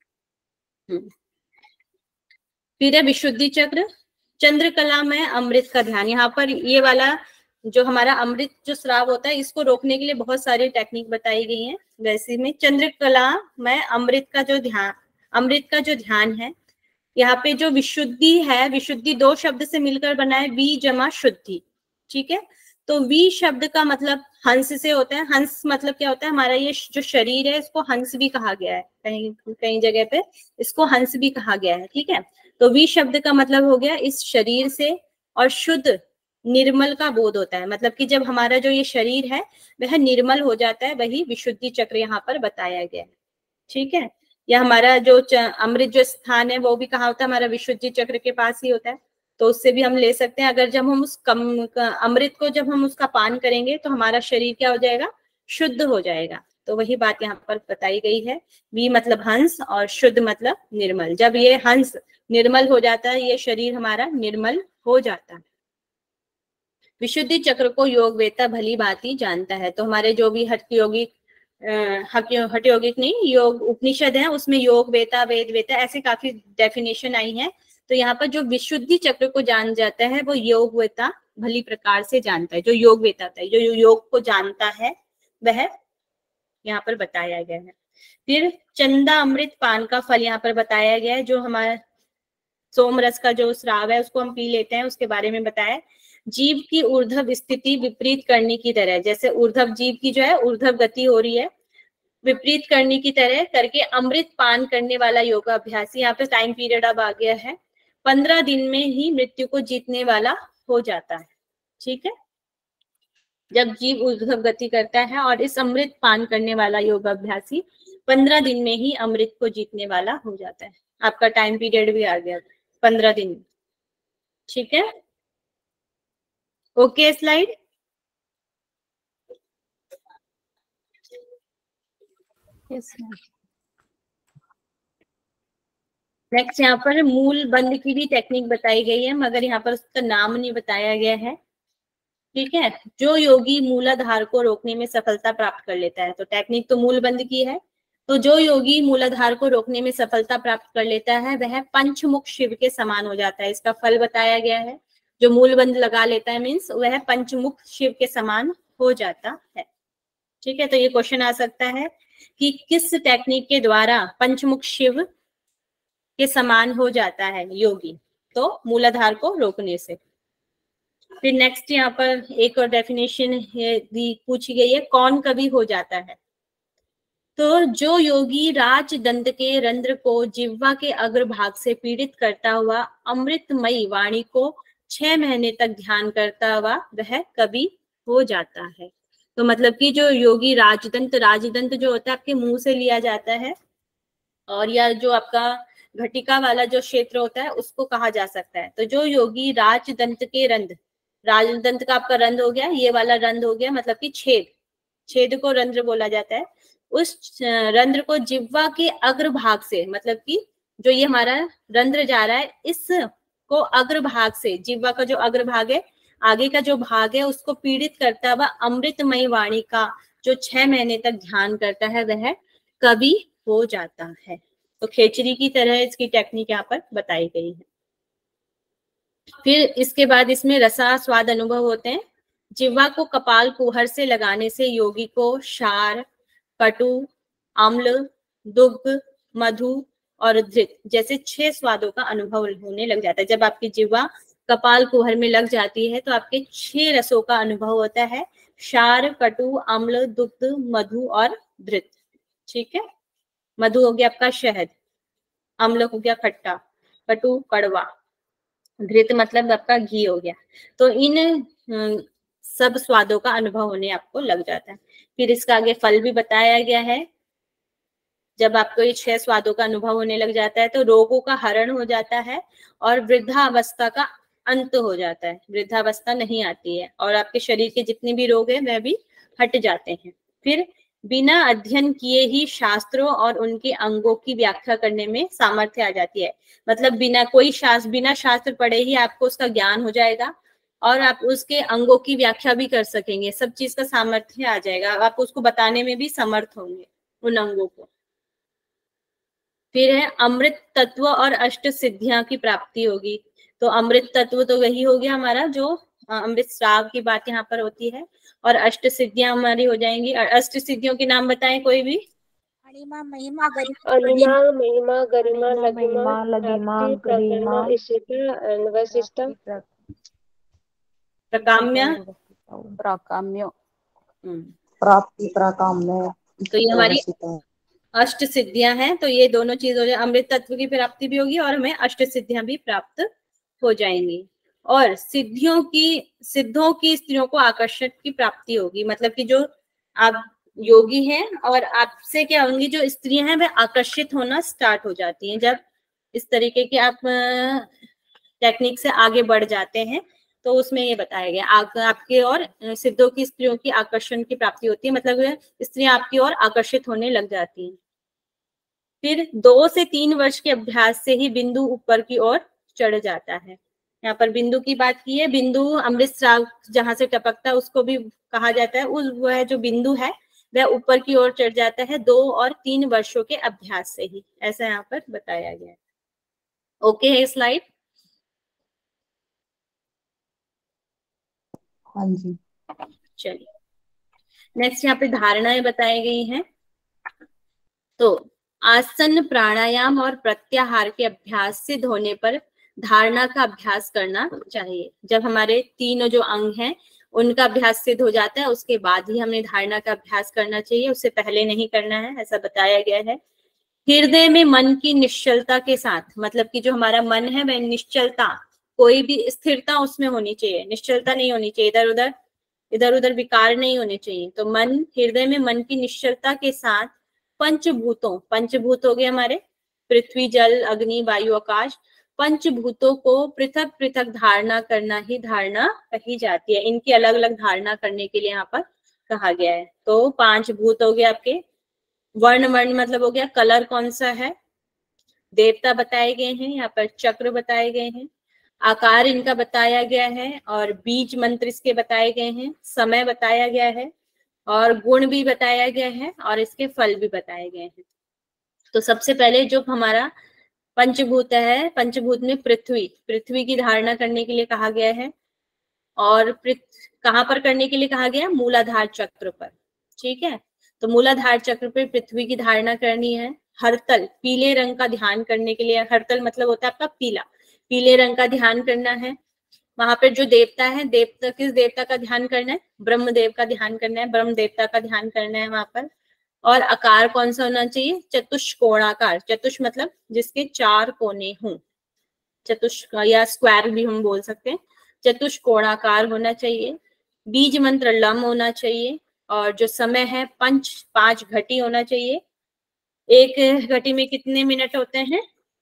फिर है विशुद्धि चक्र, चंद्रकला में अमृत का ध्यान। यहाँ पर ये वाला जो हमारा अमृत जो स्राव होता है इसको रोकने के लिए बहुत सारी टेक्निक बताई गई हैं। वैसे में चंद्रकला में अमृत का जो ध्यान है, यहाँ पे जो विशुद्धि है, विशुद्धि 2 शब्द से मिलकर बना है, वी जमा शुद्धि। ठीक है। तो वी शब्द का मतलब हंस से होता है। हंस मतलब क्या होता है, हमारा ये जो शरीर है इसको हंस भी कहा गया है, कहीं कहीं जगह पे इसको हंस भी कहा गया है। ठीक है। तो वी शब्द का मतलब हो गया इस शरीर से, और शुद्ध निर्मल का बोध होता है। मतलब कि जब हमारा जो ये शरीर है वह निर्मल हो जाता है, वही विशुद्धि चक्र यहाँ पर बताया गया है। ठीक है। या हमारा जो अमृत जो स्थान है वो भी कहाँ होता है, हमारा विशुद्धि चक्र के पास ही होता है। तो उससे भी हम ले सकते हैं। अगर जब हम उस अमृत को जब हम उसका पान करेंगे तो हमारा शरीर क्या हो जाएगा, शुद्ध हो जाएगा। तो वही बात यहाँ पर बताई गई है। वी मतलब हंस और शुद्ध मतलब निर्मल। जब ये हंस निर्मल हो जाता है, ये शरीर हमारा निर्मल हो जाता है। विशुद्धि चक्र को योग वेता भली भांति जानता है। तो हमारे जो भी हठ यौगिक नहीं, योग उपनिषद है, उसमें योग वेता, वेद वेता, ऐसे काफी डेफिनेशन आई है। तो यहाँ पर जो विशुद्धि चक्र को जान जाता है वो योग वेता भली प्रकार से जानता है। जो योग वेता होता है, जो योग को जानता है, वह यहाँ पर बताया गया है। फिर चंदा अमृत पान का फल यहाँ पर बताया गया है। जो हमारा सोम रस का जो स्राव है उसको हम पी लेते हैं, उसके बारे में बताया। जीव की ऊर्ध्व स्थिति विपरीत करने की तरह, जैसे ऊर्ध्व जीव की जो है ऊर्ध्व गति हो रही है, विपरीत करने की तरह करके अमृत पान करने वाला योगाभ्यासी, यहाँ पे टाइम पीरियड अब आ गया है, 15 दिन में ही मृत्यु को जीतने वाला हो जाता है। ठीक है, जब जीव ऊर्ध्व गति करता है और इस अमृत पान करने वाला योगाभ्यासी 15 दिन में ही अमृत को जीतने वाला हो जाता है। आपका टाइम पीरियड भी आ गया 15 दिन। ठीक है, ओके स्लाइड। नेक्स्ट यहाँ पर मूल बंद की भी टेक्निक बताई गई है, मगर यहाँ पर उसका नाम नहीं बताया गया है। ठीक है, जो योगी मूलाधार को रोकने में सफलता प्राप्त कर लेता है, तो टेक्निक तो मूल बंद की है। तो जो योगी मूलाधार को रोकने में सफलता प्राप्त कर लेता है वह पंचमुख शिव के समान हो जाता है। इसका फल बताया गया है। जो मूल बंद लगा लेता है मीन्स वह पंचमुख शिव के समान हो जाता है। ठीक है, तो ये क्वेश्चन आ सकता है कि किस टेक्निक के द्वारा पंचमुख शिव के समान हो जाता है योगी, तो मूलाधार को रोकने से। फिर नेक्स्ट यहाँ पर एक और डेफिनेशन पूछी गई है, कौन कवि हो जाता है। तो जो योगी राज दंत के रंध्र को जिह्वा के अग्रभाग से पीड़ित करता हुआ अमृतमयी वाणी को 6 महीने तक ध्यान करता हुआ वह कवि हो जाता है। तो मतलब कि जो योगी राजदंत जो होता है आपके मुंह से लिया जाता है, और या जो आपका घटिका वाला जो क्षेत्र होता है उसको कहा जा सकता है। तो जो योगी राजदंत के रंध्र, राजदंत का आपका रंध्र हो गया, ये वाला रंध्र हो गया, मतलब कि छेद को रंध्र बोला जाता है। उस रंध्र को जिह्वा के अग्रभाग से, मतलब कि जो ये हमारा रंध्र जा रहा है इसको अग्रभाग से, जिह्वा का जो अग्रभाग है, आगे का जो भाग है, उसको पीड़ित करता हुआ अमृतमयी वाणी का जो 6 महीने तक ध्यान करता है वह कवि हो जाता है। तो खेचरी की तरह इसकी टेक्निक यहाँ पर बताई गई है। फिर इसके बाद इसमें रसा स्वाद अनुभव होते हैं। जिह्वा को कपाल कुहर से लगाने से योगी को क्षार, कटु, अम्ल, दुग्ध, मधु और धृत जैसे 6 स्वादों का अनुभव होने लग जाता है। जब आपकी जिह्वा कपाल कुहर में लग जाती है तो आपके 6 रसों का अनुभव होता है, क्षार, कटु, अम्ल, दुग्ध, मधु और धृत। ठीक है, मधु हो गया आपका शहद, अम्ल हो गया खट्टा, कटु कड़वा, घृत मतलब आपका घी हो गया। तो इन सब स्वादों का अनुभव होने आपको लग जाता है। फिर इसका आगे फल भी बताया गया है। जब आपको ये 6 स्वादों का अनुभव होने लग जाता है तो रोगों का हरण हो जाता है और वृद्धावस्था का अंत हो जाता है। वृद्धावस्था नहीं आती है और आपके शरीर के जितने भी रोग हैं वह भी हट जाते हैं। फिर बिना अध्ययन किए ही शास्त्रों और उनके अंगों की व्याख्या करने में सामर्थ्य आ जाती है। मतलब बिना शास्त्र पढ़े ही आपको उसका ज्ञान हो जाएगा और आप उसके अंगों की व्याख्या भी कर सकेंगे। सब चीज का सामर्थ्य आ जाएगा, आप उसको बताने में भी समर्थ होंगे उन अंगों को। फिर है अमृत तत्व और अष्ट सिद्धियां की प्राप्ति होगी। तो अमृत तत्व तो वही हो गया हमारा जो अमृत स्राव की बात यहाँ पर होती है, और अष्ट सिद्धियां हमारी हो जाएंगी। और अष्ट सिद्धियों के नाम बताएं कोई भी। अणिमा, महिमा, गरिमा, प्राकाम्य, प्राप्ति, प्राकाम्य। तो ये हमारी अष्ट सिद्धियां हैं। तो ये दोनों चीज हो जाए, अमृत तत्व की प्राप्ति भी होगी और हमें अष्ट सिद्धियां भी प्राप्त हो जाएंगी। और सिद्धियों की स्त्रियों को आकर्षण की प्राप्ति होगी। मतलब कि जो आप योगी हैं और आपसे क्या होंगी, जो स्त्रियां हैं वह आकर्षित होना स्टार्ट हो जाती हैं। जब इस तरीके के आप टेक्निक से आगे बढ़ जाते हैं तो उसमें ये बताया गया आपके और सिद्धों की स्त्रियों की आकर्षण की प्राप्ति होती है। मतलब स्त्रियां आपकी ओर आकर्षित होने लग जाती हैं। फिर 2 से 3 वर्ष के अभ्यास से ही बिंदु ऊपर की ओर चढ़ जाता है। यहाँ पर बिंदु की बात की है। बिंदु अमृत स्राव जहां से टपकता है उसको भी कहा जाता है। उस वह जो बिंदु है वह ऊपर की ओर चढ़ जाता है 2 और 3 वर्षों के अभ्यास से ही, ऐसा यहाँ पर बताया गया है। ओके है स्लाइड? हाँ जी। चलिए नेक्स्ट यहाँ पे धारणाएं बताई गई हैं। तो आसन प्राणायाम और प्रत्याहार के अभ्यास सिद्ध होने पर धारणा का अभ्यास करना चाहिए। जब हमारे तीनों जो अंग हैं उनका अभ्यास सिद्ध हो जाता है उसके बाद ही हमें धारणा का अभ्यास करना चाहिए, उससे पहले नहीं करना है, ऐसा बताया गया है। हृदय में मन की निश्चलता के साथ, मतलब कि जो हमारा मन है वह निश्चलता, कोई भी स्थिरता उसमें होनी चाहिए, निश्चलता नहीं होनी चाहिए, इधर उधर विकार नहीं होने चाहिए। तो मन, हृदय में मन की निश्चलता के साथ पंचभूतों, पंचभूत हो गए हमारे पृथ्वी, जल, अग्नि, वायु, आकाश, पंचभूतों को पृथक पृथक धारणा करना ही धारणा कही जाती है। इनकी अलग अलग धारणा करने के लिए यहाँ पर कहा गया है। तो 5 भूत हो गए आपके। वर्ण, वर्ण मतलब हो गया कलर कौन सा है, देवता बताए गए हैं, यहाँ पर चक्र बताए गए हैं, आकार इनका बताया गया है, और बीज मंत्र इसके बताए गए हैं, समय बताया गया है, और गुण भी बताया गया है, और इसके फल भी बताए गए हैं। तो सबसे पहले जो हमारा पंचभूत है, पंचभूत में पृथ्वी, पृथ्वी की धारणा करने के लिए कहा गया है। और कहाँ पर करने के लिए कहा गया? मूलाधार चक्र पर। ठीक है, तो मूलाधार चक्र पर पृथ्वी की धारणा करनी है। हरतल, पीले रंग का ध्यान करने के लिए, हरतल मतलब होता है आपका पीला, पीले रंग का ध्यान करना है। वहां पर जो देवता है, देवता किस देवता का ध्यान करना है? ब्रह्मदेव का ध्यान करना है, ब्रह्म देवता का ध्यान करना है वहां पर। और आकार कौन सा होना चाहिए? चतुष्कोणाकार, चतुष मतलब जिसके 4 कोने हों, चतुष या स्क्वायर भी हम बोल सकते हैं, चतुष्कोणाकार होना चाहिए। बीज मंत्र लम होना चाहिए, और जो समय है 5 घटी होना चाहिए। एक घटी में कितने मिनट होते हैं?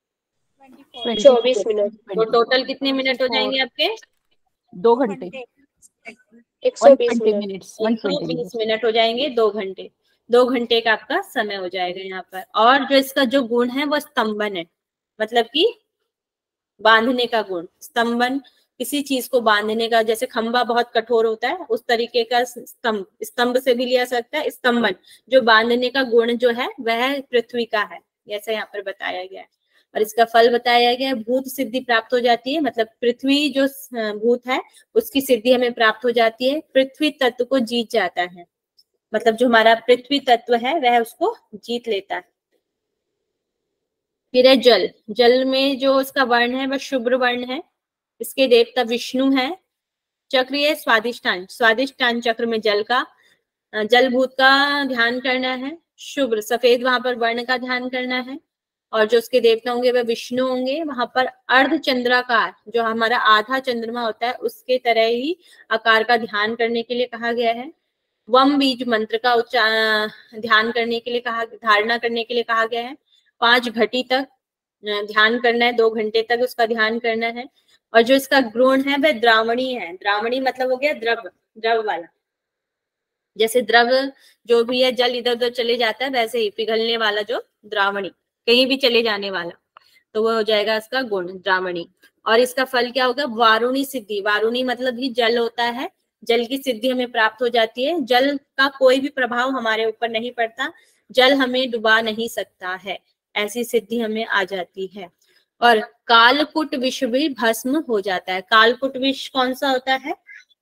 24 मिनट। तो टोटल कितने मिनट हो जाएंगे आपके? 2 घंटे, 120 मिनट, 120 मिनट हो जाएंगे, 2 घंटे, 2 घंटे का आपका समय हो जाएगा यहाँ पर। और जो इसका जो गुण है वो स्तंभन है, मतलब कि बांधने का गुण। स्तंभन किसी चीज को बांधने का, जैसे खंबा बहुत कठोर होता है उस तरीके का स्तंभ, स्तंभ से भी लिया सकता है। स्तंभन जो बांधने का गुण जो है वह पृथ्वी का है, जैसा यहाँ पर बताया गया है। और इसका फल बताया गया है, भूत सिद्धि प्राप्त हो जाती है, मतलब पृथ्वी जो भूत है उसकी सिद्धि हमें प्राप्त हो जाती है। पृथ्वी तत्व को जीत जाता है, मतलब जो हमारा पृथ्वी तत्व है वह उसको जीत लेता है। फिर है जल, जल में जो इसका वर्ण है वह शुभ्र वर्ण है, इसके देवता विष्णु है। चक्र ये स्वादिष्टान, स्वादिष्टान चक्र में जल का, जलभूत का ध्यान करना है। शुभ्र सफेद वहां पर वर्ण का ध्यान करना है, और जो उसके देवता होंगे वह विष्णु होंगे। वहां पर अर्ध चंद्राकार, जो हमारा आधा चंद्रमा होता है उसके तरह ही आकार का ध्यान करने के लिए कहा गया है। वम बीज मंत्र का ध्यान करने के लिए कहा, धारणा करने के लिए कहा गया है। 5 घटी तक ध्यान करना है, 2 घंटे तक उसका ध्यान करना है। और जो इसका गुण है वह द्रावणी है, द्रावणी मतलब हो गया द्रव, द्रव वाला। जैसे द्रव जो भी है, जल इधर उधर चले जाता है, वैसे ही पिघलने वाला जो द्रावणी, कहीं भी चले जाने वाला, तो वो हो जाएगा इसका गुण द्रावणी। और इसका फल क्या होगा? वारुणी सिद्धि, वारुणी मतलब ही जल होता है, जल की सिद्धि हमें प्राप्त हो जाती है। जल का कोई भी प्रभाव हमारे ऊपर नहीं पड़ता, जल हमें डुबा नहीं सकता है, ऐसी सिद्धि हमें आ जाती है। और कालकुट विष भी भस्म हो जाता है। कालकुट विष कौन सा होता है?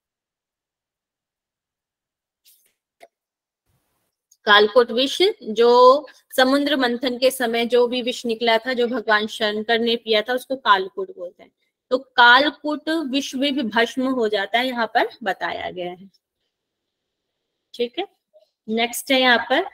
कालकुट विष जो समुद्र मंथन के समय जो भी विष निकला था, जो भगवान शंकर ने पिया था, उसको कालकुट बोलते हैं। तो कालकुट विष भी भस्म हो जाता है, यहाँ पर बताया गया है। ठीक है, नेक्स्ट है यहाँ पर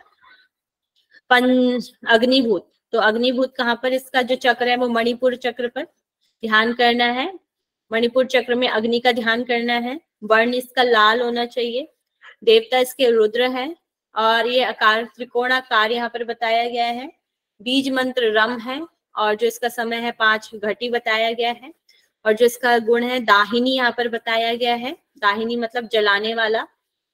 अग्निभूत। तो अग्निभूत कहाँ पर? इसका जो चक्र है वो मणिपुर चक्र पर ध्यान करना है। मणिपुर चक्र में अग्नि का ध्यान करना है। वर्ण इसका लाल होना चाहिए। देवता इसके रुद्र है, और ये आकार त्रिकोणाकार यहाँ पर बताया गया है। बीज मंत्र रम है, और जो इसका समय है 5 घटी बताया गया है। और जो इसका गुण है दाहिनी यहाँ पर बताया गया है। दाहिनी मतलब जलाने वाला।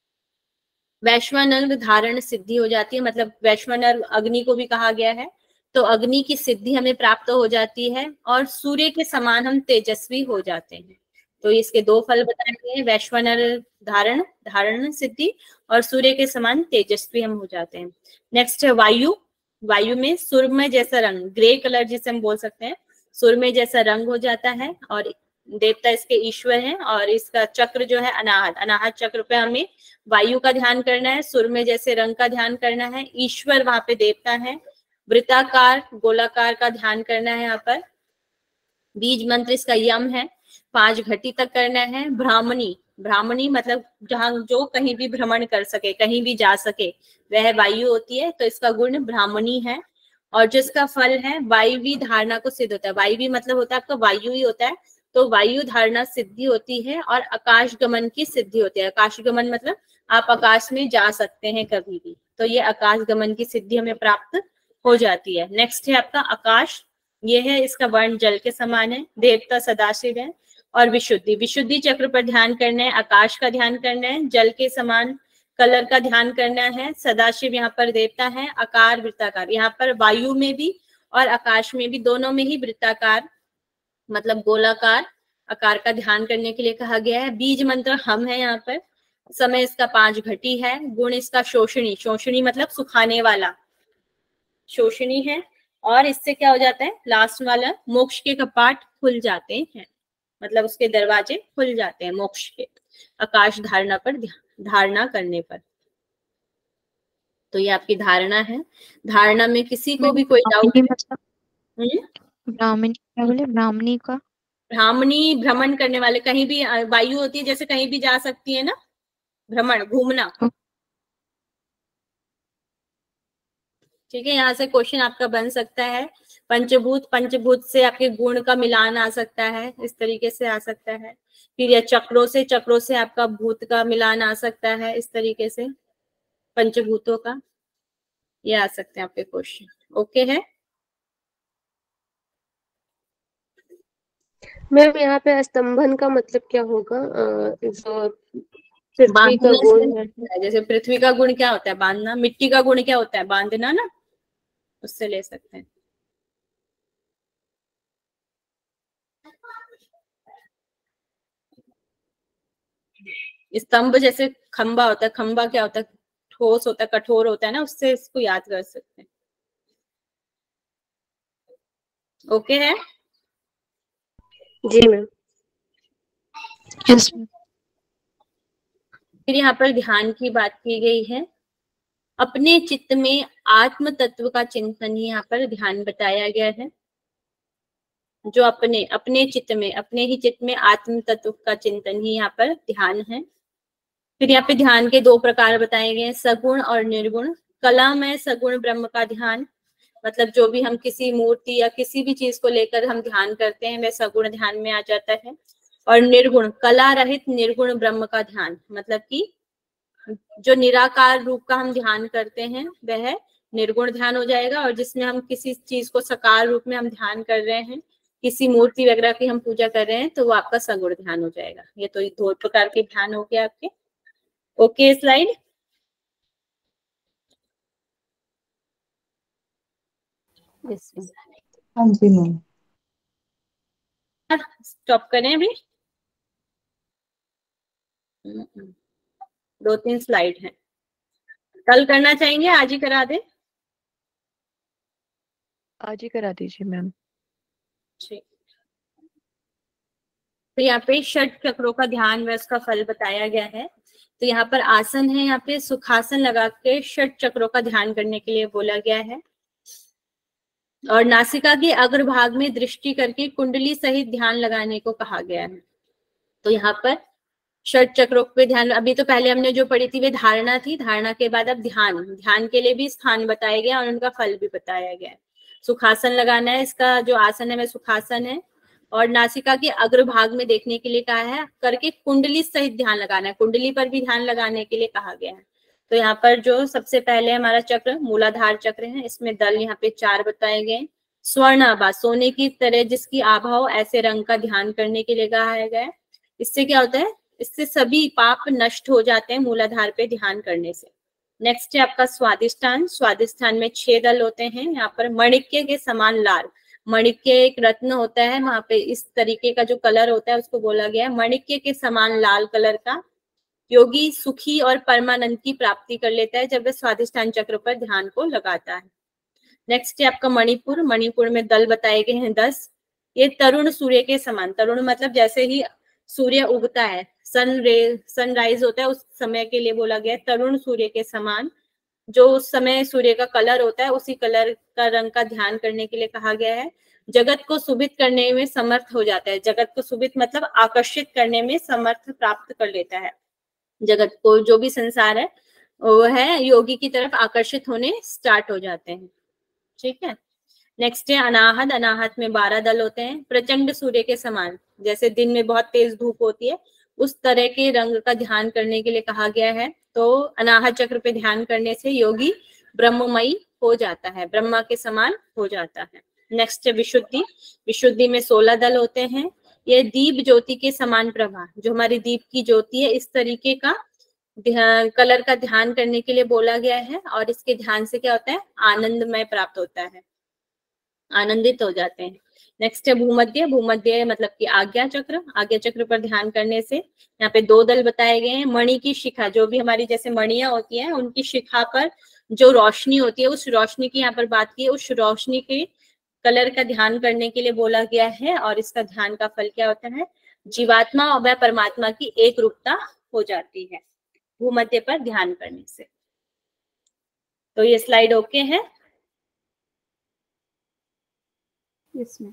वैश्वानर धारण सिद्धि हो जाती है, मतलब वैश्वानर अग्नि को भी कहा गया है। तो अग्नि की सिद्धि हमें प्राप्त हो जाती है और सूर्य के समान हम तेजस्वी हो जाते हैं। तो इसके दो फल बताए गए, वैश्वानर धारण सिद्धि और सूर्य के समान तेजस्वी हम हो जाते हैं। नेक्स्ट है वायु। वायु में सुरमय जैसा रंग, ग्रे कलर जिसे हम बोल सकते हैं, सुरमय जैसा रंग हो जाता है और देवता इसके ईश्वर हैं और इसका चक्र जो है अनाहत, अनाहत चक्र पे हमें वायु का ध्यान करना है, सुरमय जैसे रंग का ध्यान करना है, ईश्वर वहां पे देवता है, वृत्ताकार गोलाकार का ध्यान करना है यहाँ पर, बीज मंत्र इसका यम है, 5 घटी तक करना है। ब्राह्मणी, ब्राह्मणी मतलब जहां जो कहीं भी भ्रमण कर सके, कहीं भी जा सके, वह वायु होती है, तो इसका गुण ब्राह्मणी है। और जिसका फल है वायवी धारणा को सिद्ध होता है, वायवी मतलब होता है आपका वायु ही होता है, तो वायु धारणा सिद्धि होती है और आकाश गमन की सिद्धि होती है। आकाश गमन मतलब आप आकाश में जा सकते हैं कभी भी, तो ये आकाश गमन की सिद्धि हमें प्राप्त हो जाती है। नेक्स्ट है आपका आकाश, ये है इसका वर्ण जल के समान है, देवता सदाशिव है। और विशुद्धि, विशुद्धि चक्र पर ध्यान करना है, आकाश का ध्यान करना है, जल के समान कलर का ध्यान करना है, सदाशिव यहाँ पर देवता है, आकार वृत्ताकार, यहाँ पर वायु में भी और आकाश में भी, दोनों में ही वृत्ताकार मतलब गोलाकार आकार का ध्यान करने के लिए कहा गया है। बीज मंत्र हम है यहाँ पर, समय इसका 5 घटी है, गुण इसका शोषणी, शोषणी मतलब सुखाने वाला, शोषणी है। और इससे क्या हो जाता है, लास्ट वाला मोक्ष के कपाट खुल जाते हैं, मतलब उसके दरवाजे खुल जाते हैं मोक्ष के, आकाश धारणा पर धारणा करने पर। तो ये आपकी धारणा है। धारणा में किसी को भी कोई डाउट, ब्राह्मणी क्या बोले, ब्राह्मणी का, ब्राह्मणी भ्रमण करने वाले, कहीं भी वायु होती है जैसे कहीं भी जा सकती है ना, भ्रमण घूमना। ठीक है, यहाँ से क्वेश्चन आपका बन सकता है, पंचभूत, पंचभूत से आपके गुण का मिलान आ सकता है, इस तरीके से आ सकता है। फिर या चक्रों से आपका भूत का मिलान आ सकता है, इस तरीके से पंचभूतों का ये आ सकते हैं आपके क्वेश्चन। ओके है मैम, यहाँ पे स्तंभन का मतलब क्या होगा? जो पृथ्वी का गुण है, जैसे पृथ्वी का गुण क्या होता है, बांधना, मिट्टी का गुण क्या होता है, बांधना ना, उससे ले सकते हैं। स्तंभ जैसे खंबा होता है, खंबा क्या होता है, ठोस होता है, कठोर होता है ना, उससे इसको याद कर सकते हैं। ओके है जी मैम। यस। फिर यहाँ पर ध्यान की बात की गई है, अपने चित्त में आत्म तत्व का चिंतन ही यहाँ पर ध्यान बताया गया है। जो अपने चित्त में, अपने ही चित्त में आत्म तत्व का चिंतन ही यहाँ पर ध्यान है। फिर यहाँ पे ध्यान के 2 प्रकार बताए गए हैं, सगुण और निर्गुण। कला में सगुण ब्रह्म का ध्यान, मतलब जो भी हम किसी मूर्ति या किसी भी चीज को लेकर हम ध्यान करते हैं वह सगुण ध्यान में आ जाता है। और निर्गुण, कला रहित निर्गुण ब्रह्म का ध्यान, मतलब कि जो निराकार रूप का हम ध्यान करते हैं वह निर्गुण ध्यान हो जाएगा, और जिसमें हम किसी चीज को साकार रूप में हम ध्यान कर रहे हैं, किसी मूर्ति वगैरह की हम पूजा कर रहे हैं, तो वो आपका सगुण ध्यान हो जाएगा। ये तो 2 प्रकार के ध्यान हो गए आपके। Okay slide. हाँ जी मैम। स्टॉप करें अभी, 2-3 स्लाइड हैं, कल करना चाहेंगे, आज ही करा दे? आज ही करा दीजिए मैम। ठीक। तो यहाँ पे 6 चक्रों का ध्यान व उसका फल बताया गया है। तो यहाँ पर आसन है, यहाँ पे सुखासन लगा के 6 चक्रों का ध्यान करने के लिए बोला गया है। और नासिका के अग्रभाग में दृष्टि करके कुंडली सहित ध्यान लगाने को कहा गया है। तो यहाँ पर 6 चक्रों पे ध्यान, अभी तो पहले हमने जो पढ़ी थी वे धारणा थी, धारणा के बाद अब ध्यान के लिए भी स्थान बताया गया और उनका फल भी बताया गया है। सुखासन लगाना है, इसका जो आसन है वह सुखासन है। और नासिका के अग्रभाग में देखने के लिए कहा है, करके कुंडली सहित ध्यान लगाना है, कुंडली पर भी ध्यान लगाने के लिए कहा गया है। तो यहाँ पर जो सबसे पहले हमारा चक्र मूलाधार चक्र है, इसमें दल यहाँ पे 4 बताए गए। स्वर्ण आभा, सोने की तरह जिसकी आभा हो ऐसे रंग का ध्यान करने के लिए कहा गया है। इससे क्या होता है, इससे सभी पाप नष्ट हो जाते हैं मूलाधार पे ध्यान करने से। नेक्स्ट है आपका स्वादिष्टान। स्वादिष्टान में 6 दल होते हैं। यहाँ पर मणिक्य के समान लाल, मणिक्य एक रत्न होता है, वहां पे इस तरीके का जो कलर होता है उसको बोला गया है मणिक्य के समान लाल कलर का। योगी सुखी और परमानंद की प्राप्ति कर लेता है जब वह स्वादिष्टान चक्र पर ध्यान को लगाता है। नेक्स्ट है आपका मणिपुर। मणिपुर में दल बताए गए हैं 10। ये तरुण सूर्य के समान, तरुण मतलब जैसे ही सूर्य उगता है, सनराइज होता है उस समय के लिए बोला गया है तरुण सूर्य के समान। जो उस समय सूर्य का कलर होता है उसी कलर का रंग का ध्यान करने के लिए कहा गया है। जगत को सुभित करने में समर्थ हो जाता है। जगत को सुभित मतलब आकर्षित करने में समर्थ प्राप्त कर लेता है। जगत को, जो भी संसार है वो है योगी की तरफ आकर्षित होने स्टार्ट हो जाते हैं। ठीक है। नेक्स्ट है अनाहत। अनाहत में 12 दल होते हैं। प्रचंड सूर्य के समान, जैसे दिन में बहुत तेज धूप होती है उस तरह के रंग का ध्यान करने के लिए कहा गया है। तो अनाहत चक्र पे ध्यान करने से योगी ब्रह्ममयी हो जाता है, ब्रह्मा के समान हो जाता है। नेक्स्ट है विशुद्धि। विशुद्धि में 16 दल होते हैं। ये दीप ज्योति के समान प्रभा, जो हमारी दीप की ज्योति है, इस तरीके का कलर का ध्यान करने के लिए बोला गया है। और इसके ध्यान से क्या होता है, आनंदमय प्राप्त होता है, आनंदित हो जाते हैं। नेक्स्ट है भूमध्य। भूमध्य मतलब कि आज्ञा चक्र। आज्ञा चक्र पर ध्यान करने से यहाँ पे 2 दल बताए गए हैं। मणि की शिखा, जो भी हमारी जैसे मणियां होती हैं उनकी शिखा पर जो रोशनी होती है, उस रोशनी की यहाँ पर बात की है, उस रोशनी के कलर का ध्यान करने के लिए बोला गया है। और इसका ध्यान का फल क्या होता है, जीवात्मा और वह परमात्मा की एक रूपता हो जाती है भूमध्य पर ध्यान करने से। तो ये स्लाइड ओके है इसमें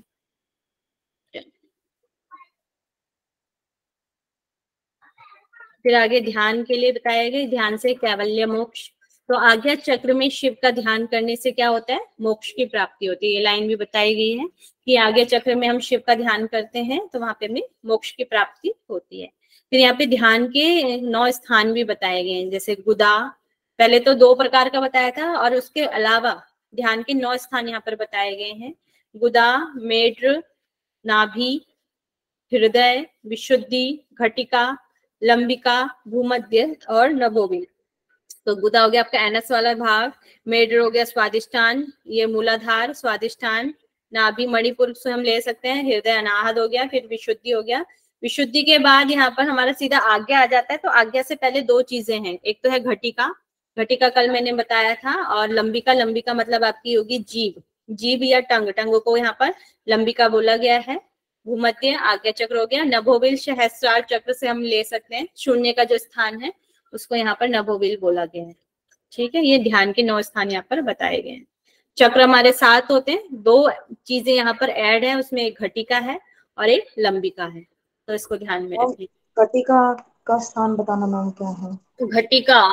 फिर आगे ध्यान के लिए बताया गया, ध्यान से कैवल्य मोक्ष। तो आज्ञा चक्र में शिव का ध्यान करने से क्या होता है, मोक्ष की प्राप्ति होती है। ये लाइन भी बताई गई है कि आज्ञा चक्र में हम शिव का ध्यान करते हैं तो वहां पे हमें मोक्ष की प्राप्ति होती है। फिर यहाँ पे ध्यान के 9 स्थान भी बताए गए हैं, जैसे गुदा, पहले तो 2 प्रकार का बताया था और उसके अलावा ध्यान के 9 स्थान यहाँ पर बताए गए हैं। गुदा, मेढ्र, नाभि, हृदय, विशुद्धि, घटिका, लंबिका, भूमध्य और नभोविल। तो गुदा हो गया आपका एनस वाला भाग, मेढ्र हो गया स्वादिष्टान, ये मूलाधार स्वादिष्टान, नाभि मणिपुर से हम ले सकते हैं, हृदय अनाहत हो गया, फिर विशुद्धि हो गया। विशुद्धि के बाद यहाँ पर हमारा सीधा आज्ञा आ जाता है। तो आज्ञा से पहले 2 चीजें हैं, एक तो है घटिका, घटिका कल मैंने बताया था, और लंबिका, लंबिका मतलब आपकी होगी जीभ, जीभ या टंग, टंग को यहाँ पर लंबिका बोला गया है। भूमध्य आज्ञा चक्र हो गया। नभोविल सहस्रार चक्र से हम ले सकते हैं, शून्य का जो स्थान है उसको यहाँ पर नभोविल बोला गया है। ठीक है, ये ध्यान के 9 स्थान यहाँ पर बताए गए हैं। चक्र हमारे 7 होते हैं, 2 चीजें यहाँ पर ऐड है, उसमें एक घटिका है और एक लंबिका है, तो इसको ध्यान में रखिए। घटिका का स्थान बताना मैम क्या है? तो घटिका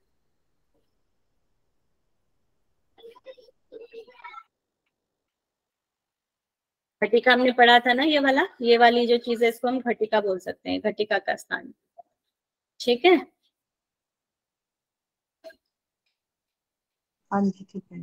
घटिका हमने पढ़ा था ना, ये वाली जो चीज है इसको हम घटिका बोल सकते हैं, घटिका का स्थान। ठीक है, हाँ जी ठीक है।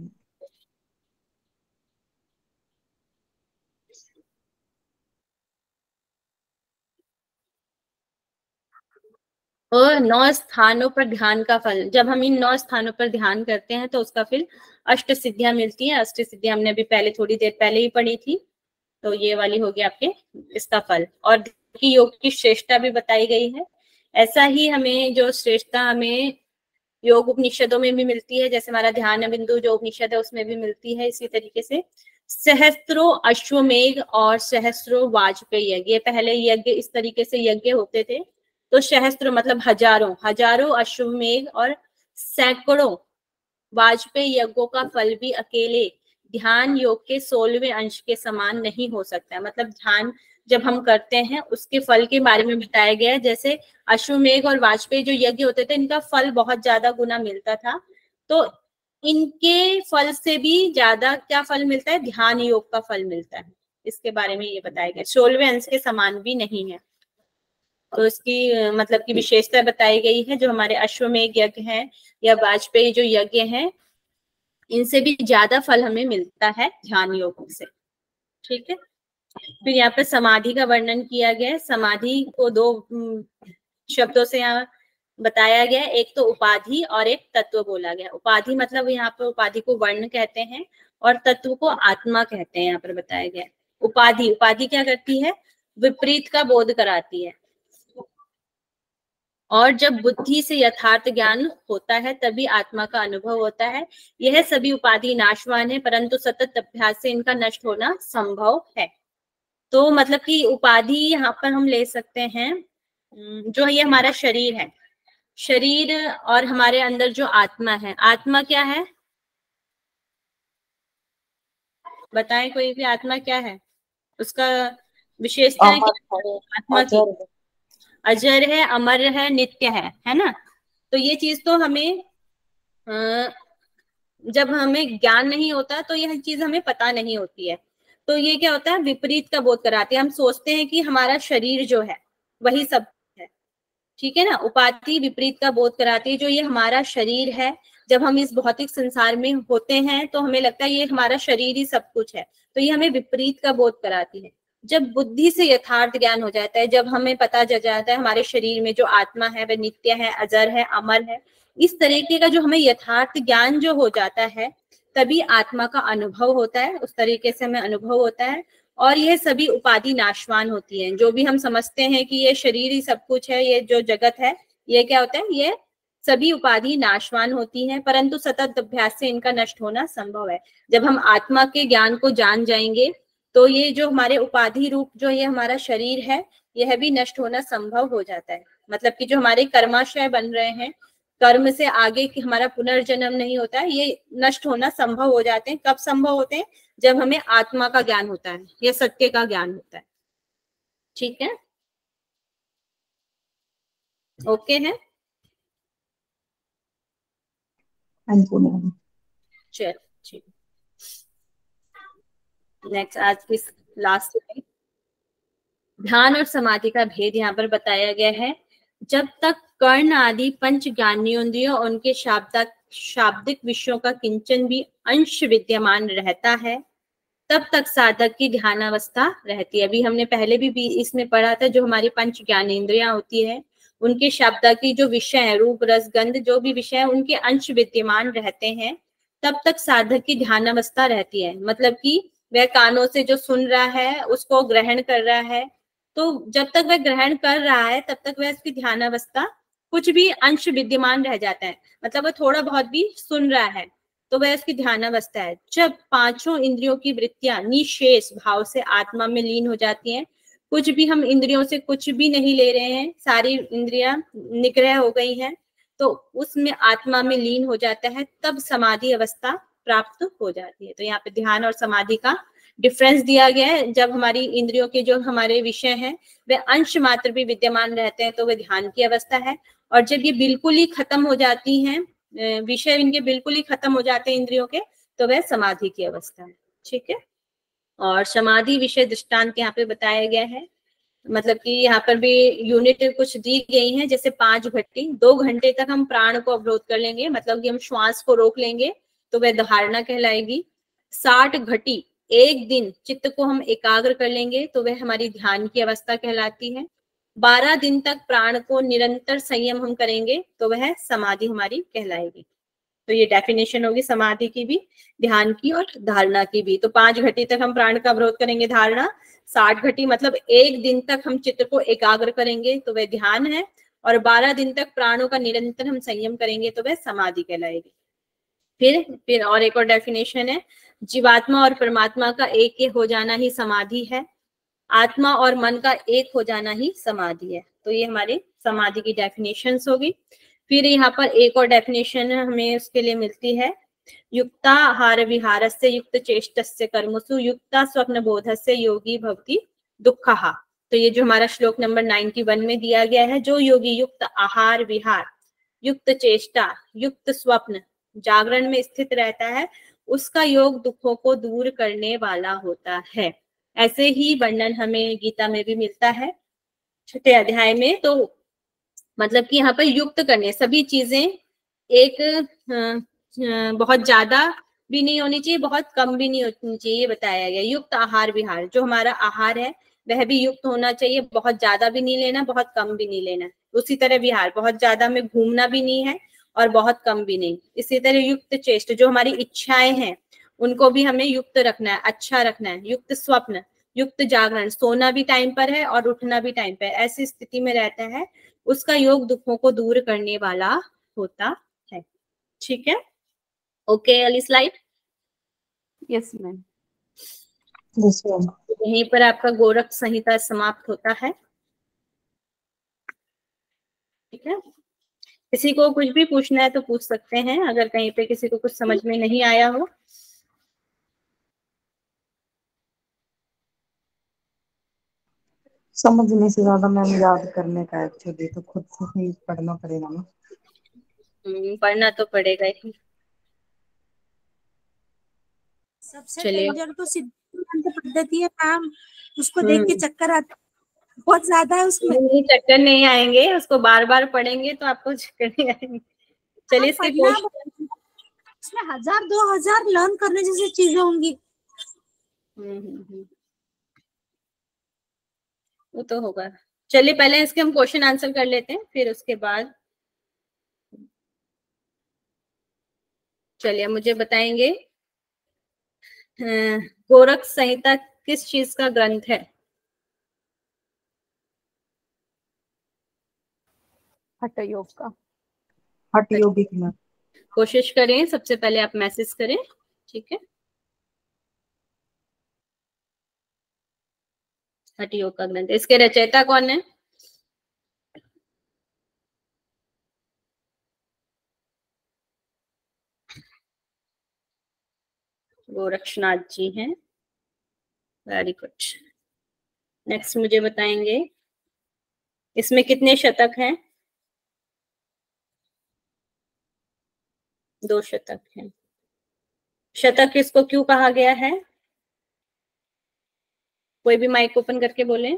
और 9 स्थानों पर ध्यान का फल, जब हम इन 9 स्थानों पर ध्यान करते हैं तो उसका फिर अष्ट सिद्धियां मिलती हैं। अष्ट सिद्धियां हमने अभी पहले थोड़ी देर पहले ही पढ़ी थी, तो ये वाली होगी आपके इसका फल। और योग की श्रेष्ठता भी बताई गई है। ऐसा ही हमें जो श्रेष्ठता हमें योग उपनिषदों में भी मिलती है, जैसे हमारा ध्यान बिंदु जो उपनिषद है उसमें भी मिलती है। इसी तरीके से सहस्त्रों अश्वमेघ और सहस्त्रों वाजपेयी यज्ञ, पहले यज्ञ इस तरीके से यज्ञ होते थे। तो सहस्त्र मतलब हजारों, हजारों अश्वमेघ और सैकड़ों वाजपेयी यज्ञों का फल भी अकेले ध्यान योग के 16वें अंश के समान नहीं हो सकता है। मतलब ध्यान जब हम करते हैं उसके फल के बारे में बताया गया है। जैसे अश्वमेघ और वाजपेयी जो यज्ञ होते थे इनका फल बहुत ज्यादा गुना मिलता था, तो इनके फल से भी ज्यादा क्या फल मिलता है, ध्यान योग का फल मिलता है। इसके बारे में ये बताया गया, 16वें अंश के समान भी नहीं है। तो इसकी मतलब की विशेषता बताई गई है। जो हमारे अश्वमेघ यज्ञ है या वाजपेयी जो यज्ञ है, इनसे भी ज्यादा फल हमें मिलता है ध्यान योग से। ठीक है, फिर यहाँ पे समाधि का वर्णन किया गया है। समाधि को 2 शब्दों से यहाँ बताया गया। एक तो उपाधि और एक तत्व बोला गया। उपाधि मतलब यहाँ पर उपाधि को वर्ण कहते हैं और तत्व को आत्मा कहते हैं, यहाँ पर बताया गया। उपाधि, उपाधि क्या करती है? विपरीत का बोध कराती है। और जब बुद्धि से यथार्थ ज्ञान होता है तभी आत्मा का अनुभव होता है। यह सभी उपाधि नाशवान है, परंतु सतत अभ्यास से इनका नष्ट होना संभव है। तो मतलब कि उपाधि यहाँ पर हम ले सकते हैं, जो ये हमारा शरीर है, शरीर और हमारे अंदर जो आत्मा है। आत्मा क्या है? बताएं कोई भी, आत्मा क्या है? उसका विशेषता है क्या? आत्मा की अजर है, अमर है, नित्य है ना। तो ये चीज तो हमें जब हमें ज्ञान नहीं होता तो यह चीज हमें पता नहीं होती है। तो ये क्या होता है? विपरीत का बोध कराती है। हम सोचते हैं कि हमारा शरीर जो है वही सब है, ठीक है ना। उपाधि विपरीत का बोध कराती है, जो ये हमारा शरीर है। जब हम इस भौतिक संसार में होते हैं तो हमें लगता है ये हमारा शरीर ही सब कुछ है, तो ये हमें विपरीत का बोध कराती है। जब बुद्धि से यथार्थ ज्ञान हो जाता है, जब हमें पता चल जाता है हमारे शरीर में जो आत्मा है वह नित्य है, अजर है, अमर है, इस तरीके का जो हमें यथार्थ ज्ञान जो हो जाता है, तभी आत्मा का अनुभव होता है। उस तरीके से हमें अनुभव होता है। और यह सभी उपाधि नाशवान होती हैं। जो भी हम समझते हैं कि ये शरीर ही सब कुछ है, ये जो जगत है, ये क्या होता है? ये सभी उपाधि नाशवान होती हैं, परंतु सतत अभ्यास से इनका नष्ट होना संभव है। जब हम आत्मा के ज्ञान को जान जाएंगे तो ये जो हमारे उपाधि रूप जो ये हमारा शरीर है, यह भी नष्ट होना संभव हो जाता है। मतलब कि जो हमारे कर्माशय बन रहे हैं, कर्म से आगे कि हमारा पुनर्जन्म नहीं होता है, ये नष्ट होना संभव हो जाते हैं। कब संभव होते हैं? जब हमें आत्मा का ज्ञान होता है या सत्य का ज्ञान होता है। ठीक है, ओके है। चल ठीक, नेक्स्ट आज की लास्ट ध्यान और समाधि का भेद यहाँ पर बताया गया है। जब तक कर्ण आदि पंच ज्ञानेंद्रियों उनके शाब्दिक विषयों का किंचन भी अंश विद्यमान रहता है, तब तक साधक की ध्यानावस्था रहती है। अभी हमने पहले भी इसमें पढ़ा था, जो हमारी पंच ज्ञानेंद्रियां होती है उनके शब्द की जो विषय है, रूप रस गंध जो भी विषय है, उनके अंश विद्यमान रहते हैं, तब तक साधक की ध्यानावस्था रहती है। मतलब कि वह कानों से जो सुन रहा है उसको ग्रहण कर रहा है, तो जब तक वह ग्रहण कर रहा है तब तक वह उसकी ध्यानावस्था कुछ भी अंश विद्यमान रह जाता है। मतलब वह थोड़ा बहुत भी सुन रहा है तो वह उसकी ध्यानावस्था है। जब पांचों इंद्रियों की वृत्तियां निशेष भाव से आत्मा में लीन हो जाती हैं, कुछ भी हम इंद्रियों से कुछ भी नहीं ले रहे हैं, सारी इंद्रियां निग्रह हो गई हैं, तो उसमें आत्मा में लीन हो जाता है, तब समाधि अवस्था प्राप्त हो जाती है। तो यहाँ पे ध्यान और समाधि का डिफरेंस दिया गया है। जब हमारी इंद्रियों के जो हमारे विषय हैं वे अंश मात्र भी विद्यमान रहते हैं तो वह ध्यान की अवस्था है, और जब ये बिल्कुल ही खत्म हो जाती हैं, विषय इनके बिल्कुल ही खत्म हो जाते हैं इंद्रियों के, तो वह समाधि की अवस्था है। ठीक है, और समाधि विषय दृष्टांत यहाँ पे बताया गया है। मतलब कि यहाँ पर भी यूनिट कुछ दी गई है, जैसे 5 घंटे 2 घंटे तक हम प्राण को अवरोध कर लेंगे, मतलब कि हम श्वास को रोक लेंगे तो वह धारणा कहलाएगी। 60 घटी 1 दिन चित्त को हम एकाग्र कर लेंगे तो वह हमारी ध्यान की अवस्था कहलाती है। 12 दिन तक प्राण को निरंतर संयम हम करेंगे तो वह समाधि हमारी कहलाएगी। तो ये डेफिनेशन होगी समाधि की भी, ध्यान की और धारणा की भी। तो 5 घटी तक हम प्राण का अवरोध करेंगे, धारणा। 60 घटी मतलब 1 दिन तक हम चित्त को एकाग्र करेंगे तो वह ध्यान है, और 12 दिन तक प्राणों का निरंतर हम संयम करेंगे तो वह समाधि कहलाएगी। फिर और एक और डेफिनेशन है, जीवात्मा और परमात्मा का एक हो जाना ही समाधि है, आत्मा और मन का एक हो जाना ही समाधि है। तो ये हमारे समाधि की डेफिनेशंस होगी। फिर यहाँ पर एक और डेफिनेशन हमें उसके लिए मिलती है, युक्ताहार विहारस्य युक्त चेष्टस्य कर्मसु युक्ता स्वप्न बोधस्य योगी भवति दुःखः। तो ये जो हमारा श्लोक नंबर 91 में दिया गया है, जो योगी युक्त आहार विहार, युक्त चेष्टा, युक्त स्वप्न, जागरण में स्थित रहता है, उसका योग दुखों को दूर करने वाला होता है। ऐसे ही वर्णन हमें गीता में भी मिलता है 6ठे अध्याय में। तो मतलब कि यहाँ पर युक्त करने, सभी चीजें एक बहुत ज्यादा भी नहीं होनी चाहिए, बहुत कम भी नहीं होनी चाहिए, ये बताया गया। युक्त आहार विहार, जो हमारा आहार है वह भी युक्त होना चाहिए, बहुत ज्यादा भी नहीं लेना, बहुत कम भी नहीं लेना। उसी तरह विहार, बहुत ज्यादा हमें घूमना भी नहीं है और बहुत कम भी नहीं। इसी तरह युक्त चेष्ट, जो हमारी इच्छाएं हैं उनको भी हमें युक्त रखना है, अच्छा रखना है। युक्त स्वप्न, युक्त जागरण, सोना भी टाइम पर है और उठना भी टाइम पर, ऐसी स्थिति में रहता है, उसका योग दुखों को दूर करने वाला होता है। ठीक है, ओके। अगली slide. Yes ma'am. Yes ma'am. यहीं पर आपका गोरख संहिता समाप्त होता है। ठीक है, किसी को कुछ भी पूछना है तो पूछ सकते हैं, अगर कहीं पे किसी को कुछ समझ में नहीं आया हो। समझने से ज्यादा मैम याद करने का एक्चुअली, तो खुद से ही पढ़ना पड़ेगा ना। पढ़ना तो पड़ेगा ही। सबसे चलिए। डेंजर तो सिद्धांत पद्धति है मैम, उसको देख के चक्कर आता बहुत ज्यादा है उसमें। नहीं, चक्कर नहीं आएंगे, उसको बार बार पढ़ेंगे तो आपको चक्कर नहीं आएंगे। चलिए, इसके पढ़ना, क्वेश्चन। उसमें 1000-2000 लर्न करने जैसी चीजें होंगी। वो तो होगा। चलिए, पहले इसके हम क्वेश्चन आंसर कर लेते हैं, फिर उसके बाद चलिए मुझे बताएंगे गोरख संहिता किस चीज का ग्रंथ है? हठ योग का। हठ योगिक में। कोशिश करें, सबसे पहले आप मैसेज करें। ठीक है, हठ योग का ग्रंथ, इसके रचयिता कौन है? गोरक्षनाथ जी हैं। Very good. नेक्स्ट मुझे बताएंगे इसमें कितने शतक हैं? 2 शतक हैं। शतक इसको क्यों कहा गया है? कोई भी माइक ओपन करके बोले।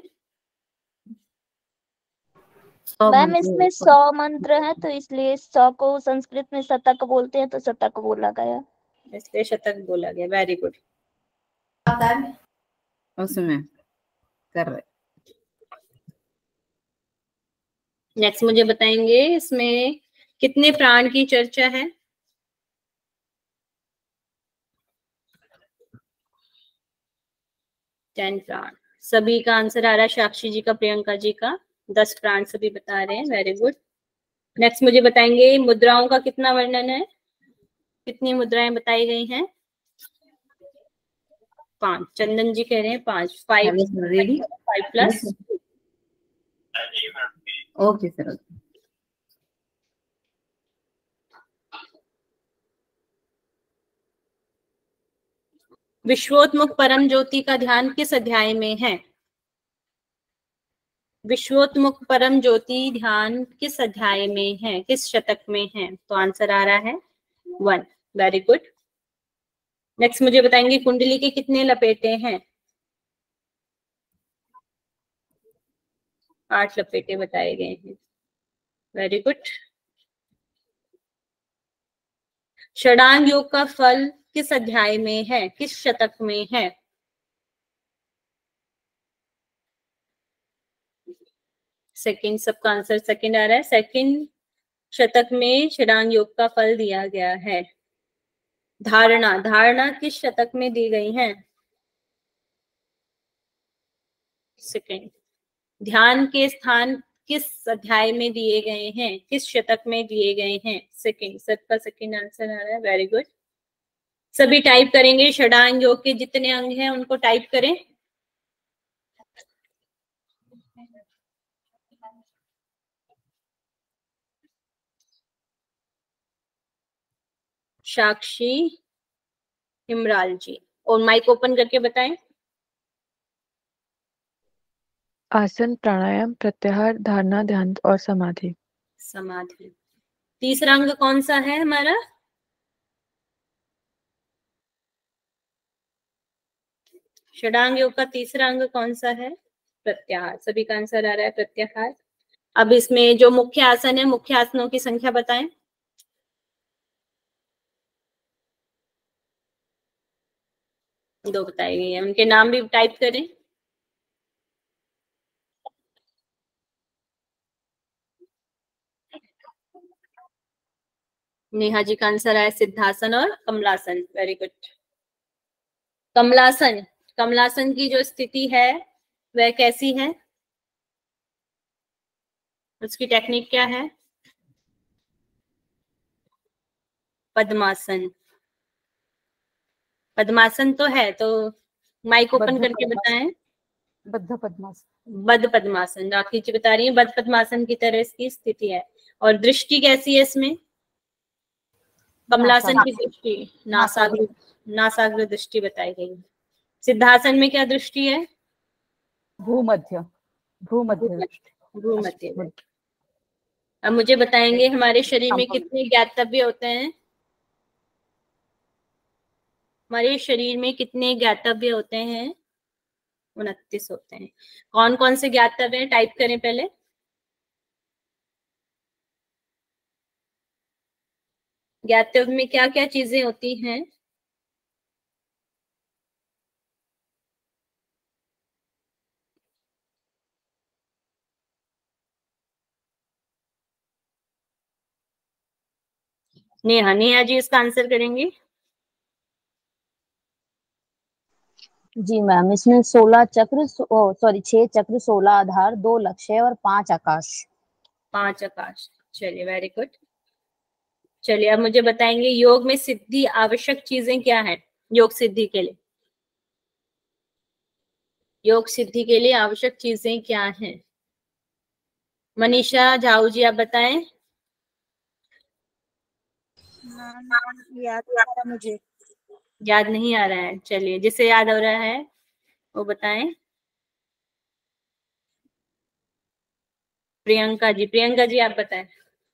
मैम इसमें 100 मंत्र है तो इसलिए 100 को संस्कृत में शतक बोलते हैं तो शतक बोला गया, इसलिए शतक बोला गया। Very good. उसमें कर रहे। नेक्स्ट मुझे बताएंगे इसमें कितने प्राण की चर्चा है? 10 प्राण। सभी का आंसर आ रहा है, साक्षी जी का, प्रियंका जी का 10 प्राण सभी बता रहे हैं। Very good. नेक्स्ट मुझे बताएंगे मुद्राओं का कितना वर्णन है? कितनी मुद्राएं बताई गई हैं? 5। चंदन जी कह रहे हैं 5। 5 प्लस। Okay sir. विश्वोत्मुख परम ज्योति का ध्यान किस अध्याय में है? विश्वोत्मुख परम ज्योति ध्यान किस अध्याय में है, किस शतक में है? तो आंसर आ रहा है 1। Very good. नेक्स्ट मुझे बताएंगे कुंडली के कितने लपेटे हैं? 8 लपेटे बताए गए हैं। Very good. षडांग योग का फल किस अध्याय में है, किस शतक में है? सेकंड, सबका आंसर सेकंड आ रहा है। सेकंड शतक में षडांग योग का फल दिया गया है। धारणा, धारणा किस शतक में दी गई है? सेकंड। ध्यान के स्थान किस अध्याय में दिए गए हैं, किस शतक में दिए गए हैं? सेकंड, सबका सेकंड आंसर आ रहा है। Very good. सभी टाइप करेंगे, षडांग योग के जितने अंग हैं उनको टाइप करें। साक्षी, इमराल जी, और माइक ओपन करके बताएं। आसन, प्राणायाम, प्रत्याहार, धारणा, ध्यान और समाधि। समाधि। तीसरा अंग कौन सा है हमारा? षडांग योग का तीसरा अंग कौन सा है? प्रत्याहार। सभी का आंसर आ रहा है प्रत्याहार। अब इसमें जो मुख्य आसन है, मुख्य आसनों की संख्या बताएं। दो बताई गई है, उनके नाम भी टाइप करें। नेहा जी का आंसर है सिद्धासन और कमलासन। Very good. कमलासन, कमलासन की जो स्थिति है वह कैसी है, उसकी टेक्निक क्या है? पद्मासन। पद्मासन तो है, तो माइक ओपन करके बताएं। बद्ध पद्मासन। बद्ध पद्मासन, राखी जी बता रही है बद्ध पद्मासन की तरह इसकी स्थिति है। और दृष्टि कैसी है इसमें? कमलासन की दृष्टि नासाग्र, नासाग्र दृष्टि बताई गई। सिद्धासन में क्या दृष्टि है? भूमध्य, भूमध्य, भूमध्य। अब मुझे बताएंगे हमारे शरीर में कितने ज्ञातव्य होते हैं? हमारे शरीर में कितने ज्ञातव्य होते हैं? 29 होते हैं। कौन कौन से ज्ञातव्य हैं? टाइप करें पहले। ज्ञातव्य में क्या क्या चीजें होती हैं? नेहा, नेहा जी इसका आंसर करेंगे। जी मैम, इसमें 16 चक्र, सॉरी 6 चक्र, 16 आधार, 2 लक्ष्य और 5 आकाश। 5 आकाश। चलिए, वेरी गुड। चलिए अब मुझे बताएंगे योग में सिद्धि आवश्यक चीजें क्या है? योग सिद्धि के लिए, योग सिद्धि के लिए आवश्यक चीजें क्या हैं? मनीषा झाऊ जी आप बताएं। याद आ रहा मुझे। याद नहीं आ रहा है? चलिए, जिसे याद हो रहा है वो बताएं। प्रियंका जी, प्रियंका जी आप बताएं।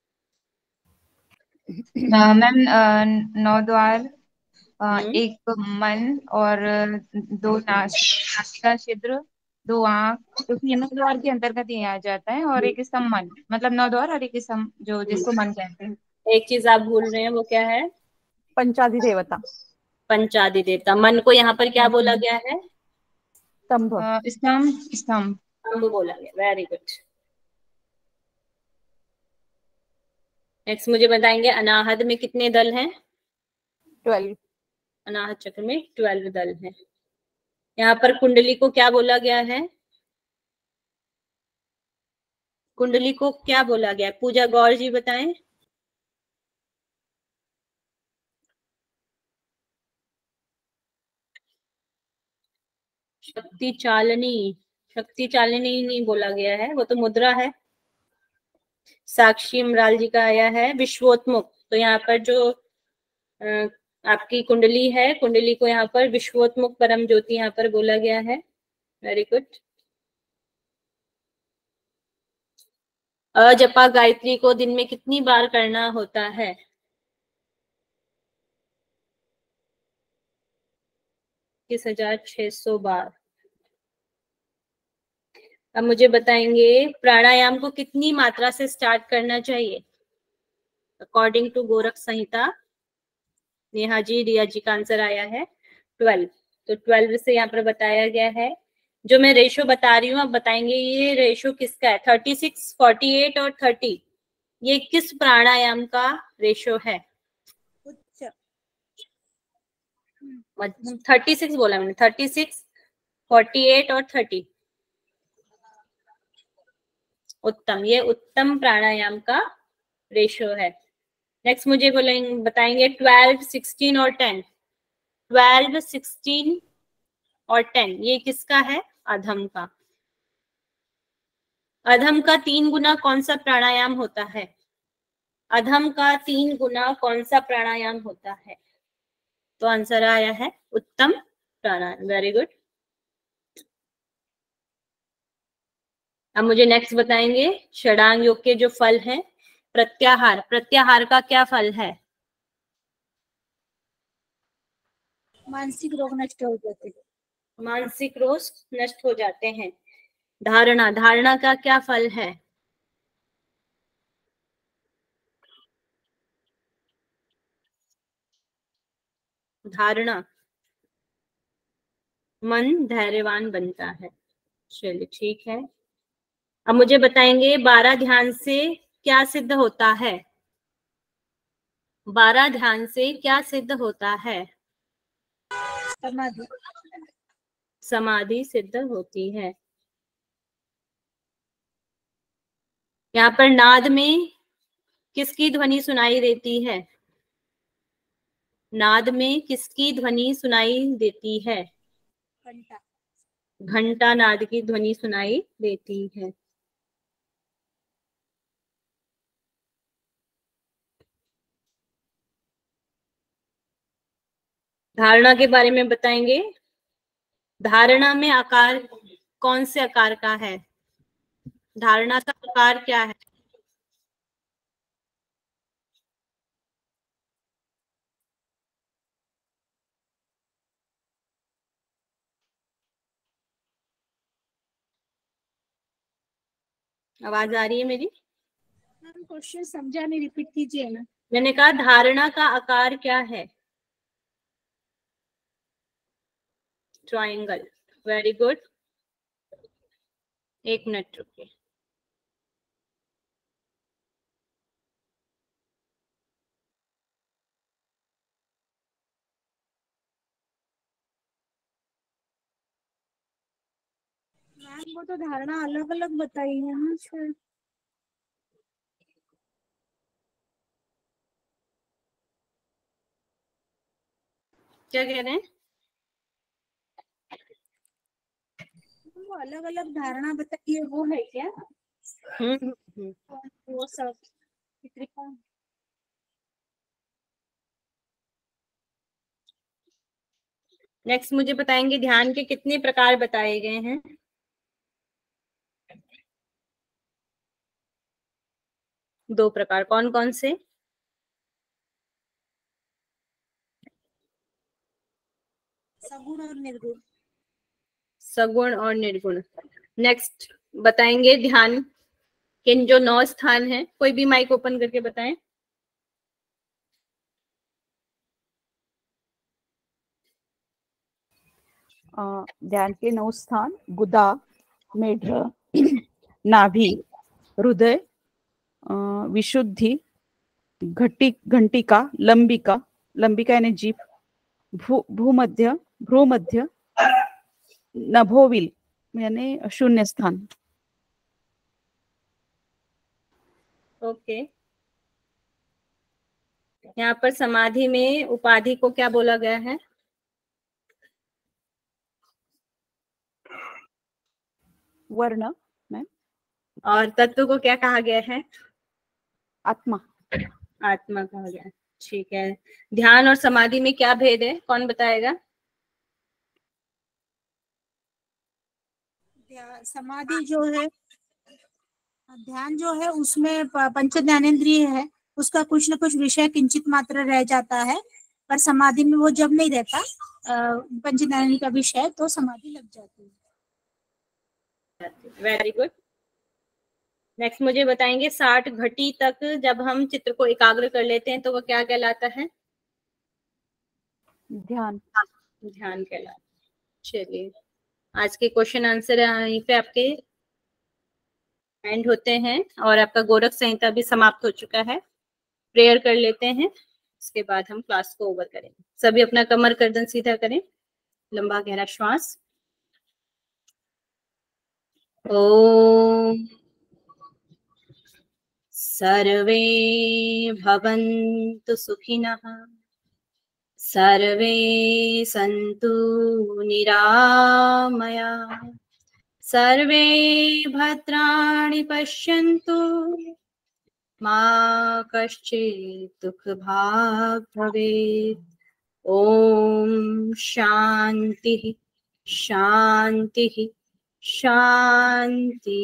मैम 9 द्वार, एक मन और 2 नासिका छिद्र, 2 आंख, क्योंकि ये 9 द्वार के अंतर्गत ही आ जाता है, और एक स्तंभ मन, मतलब 9 द्वार और एक स्तंभ जो जिसको मन कहते हैं। एक चीज आप भूल रहे हैं, वो क्या है? पंचाधिदेवता। पंचाधिदेवता। मन को यहाँ पर क्या बोला गया है? स्तंभ, स्तंभ, स्तंभ, स्तंभ बोला गया। Very good. नेक्स्ट मुझे बताएंगे अनाहत में कितने दल हैं? 12। अनाहत चक्र में 12 दल हैं। यहाँ पर कुंडली को क्या बोला गया है? कुंडली को क्या बोला गया है? पूजा गौर जी बताएं। शक्ति चालिनी, शक्ति चालिनी नहीं बोला गया है, वो तो मुद्रा है। साक्षी इमराल जी का आया है विश्वोत्मुख। तो यहाँ पर जो आपकी कुंडली है, कुंडली को यहाँ पर विश्वोत्मुख परम ज्योति यहाँ पर बोला गया है। Very good. अजपा गायत्री को दिन में कितनी बार करना होता है? किस 1600 बार। अब मुझे बताएंगे प्राणायाम को कितनी मात्रा से स्टार्ट करना चाहिए अकॉर्डिंग टू गोरख संहिता? नेहा जी, रिया जी का आंसर आया है 12। तो 12 से यहाँ पर बताया गया है। जो मैं रेशो बता रही हूँ आप बताएंगे ये रेशो किसका है? 36, 48 और 30, ये किस प्राणायाम का रेशो है? 36 बोला मैंने, 36, 48 और 30। उत्तम, ये उत्तम प्राणायाम का रेशो है। नेक्स्ट मुझे बताएंगे 12, 16 और 10। 12, 16 और 10 ये किसका है? अधम का। अधम का 3 गुना कौन सा प्राणायाम होता है? अधम का 3 गुना कौन सा प्राणायाम होता है? तो आंसर आया है उत्तम प्राणायाम। Very good. अब मुझे नेक्स्ट बताएंगे षडांग योग के जो फल हैं। प्रत्याहार, प्रत्याहार का क्या फल है? मानसिक रोग नष्ट हो जाते हैं। मानसिक रोग नष्ट हो जाते हैं। धारणा, धारणा का क्या फल है? धारणा, मन धैर्यवान बनता है। चलिए ठीक है। अब मुझे बताएंगे 12 ध्यान से क्या सिद्ध होता है? 12 ध्यान से क्या सिद्ध होता है? समाधि। समाधि सिद्ध होती है। यहाँ पर नाद में किसकी ध्वनि सुनाई देती है? नाद में किसकी ध्वनि सुनाई देती है? घंटा। घंटा नाद की ध्वनि सुनाई देती है। धारणा के बारे में बताएंगे। धारणा में आकार कौन से आकार का है? धारणा का आकार क्या है? आवाज आ रही है मेरी? मैम क्वेश्चन समझा नहीं, रिपीट कीजिए ना। मैंने कहा धारणा का आकार क्या है? ट्रायंगल। Very good. 1 मिनट रुकिए। मैम वो तो धारणा अलग अलग बताई है ना सर। क्या कह रहे हैं? वो अलग अलग धारणा बताई है, वो है क्या? वो सब त्रिकोण। नेक्स्ट मुझे बताएंगे ध्यान के कितने प्रकार बताए गए हैं? दो प्रकार। कौन कौन से? सगुण और निर्गुण। सगुण और निर्गुण। नेक्स्ट बताएंगे ध्यान के जो 9 स्थान हैं। कोई भी माइक ओपन करके बताएं। ध्यान के 9 स्थान: गुदा, मेढ्र, नाभि, हृदय, विशुद्धि, घंटिका, लंबिका, लंबिका यानी जीभ, भूमध्य, भ्रूमध्य, नभोविल यानी शून्य स्थान। ओके। यहाँ पर समाधि में उपाधि को क्या बोला गया है? वर्ण मैम। और तत्व को क्या कहा गया है? आत्मा। आत्मा कहा गया है। ठीक है। ध्यान और समाधि में क्या भेद है? कौन बताएगा? समाधि जो है, ध्यान जो है उसमें पंच ज्ञानेंद्रिय है, उसका कुछ न कुछ विषय किंचित मात्र रह जाता है, पर समाधि में वो जब नहीं रहता पंच ज्ञानेंद्रिय का विषय, तो समाधि लग जाती है। Very good. नेक्स्ट मुझे बताएंगे 60 घटी तक जब हम चित्र को एकाग्र कर लेते हैं तो वो क्या कहलाता है? ध्यान। ध्यान कहलाता है। चलिए, आज के क्वेश्चन आंसर यहीं पे आपके एंड होते हैं और आपका गोरख संहिता भी समाप्त हो चुका है। प्रेयर कर लेते हैं, उसके बाद हम क्लास को ओवर करेंगे। सभी अपना कमर गर्दन सीधा करें, लंबा गहरा श्वास। ओम सर्वे भवन्तु सुखिनः, सर्वे सन्तु निरामयाः, सर्वे भद्राणि पश्यन्तु, मा कश्चित् दुःखभाग् भवेत्। ओम शांति शांति शांति।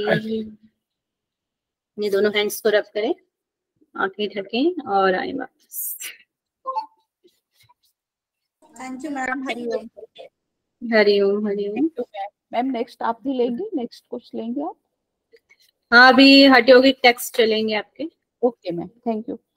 ये दोनों हैंड्स को रब करें, आंखें ढकें और आए वापस। Thank you ma'am. हरिओम। हरिओम हरिओम। मैम नेक्स्ट आप भी लेंगे? नेक्स्ट कुछ लेंगे आप? हाँ, अभी हठयोगिक टेक्स्ट चलेंगे आपके। Okay ma'am, thank you.